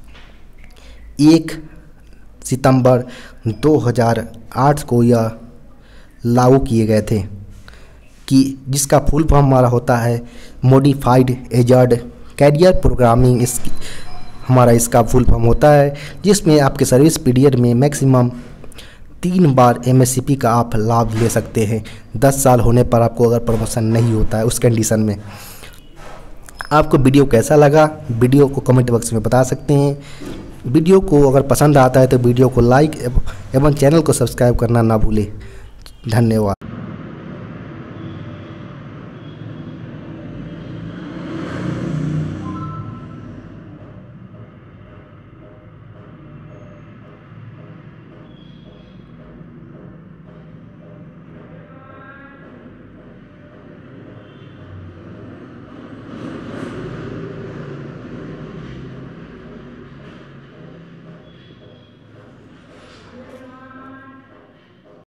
1 सितंबर 2008 को यह लागू किए गए थे, कि जिसका फुल फॉर्म हमारा होता है मॉडिफाइड एजर्ड कैरियर प्रोग्रामिंग, इसका फुल फॉर्म होता है, जिसमें आपके सर्विस पीरियड में मैक्सिमम 3 बार MSCP का आप लाभ ले सकते हैं 10 साल होने पर, आपको अगर प्रमोशन नहीं होता है उस कंडीशन में। आपको वीडियो कैसा लगा, वीडियो को कमेंट बॉक्स में बता सकते हैं। वीडियो को अगर पसंद आता है तो वीडियो को लाइक एवं चैनल को सब्सक्राइब करना ना भूलें। धन्यवाद।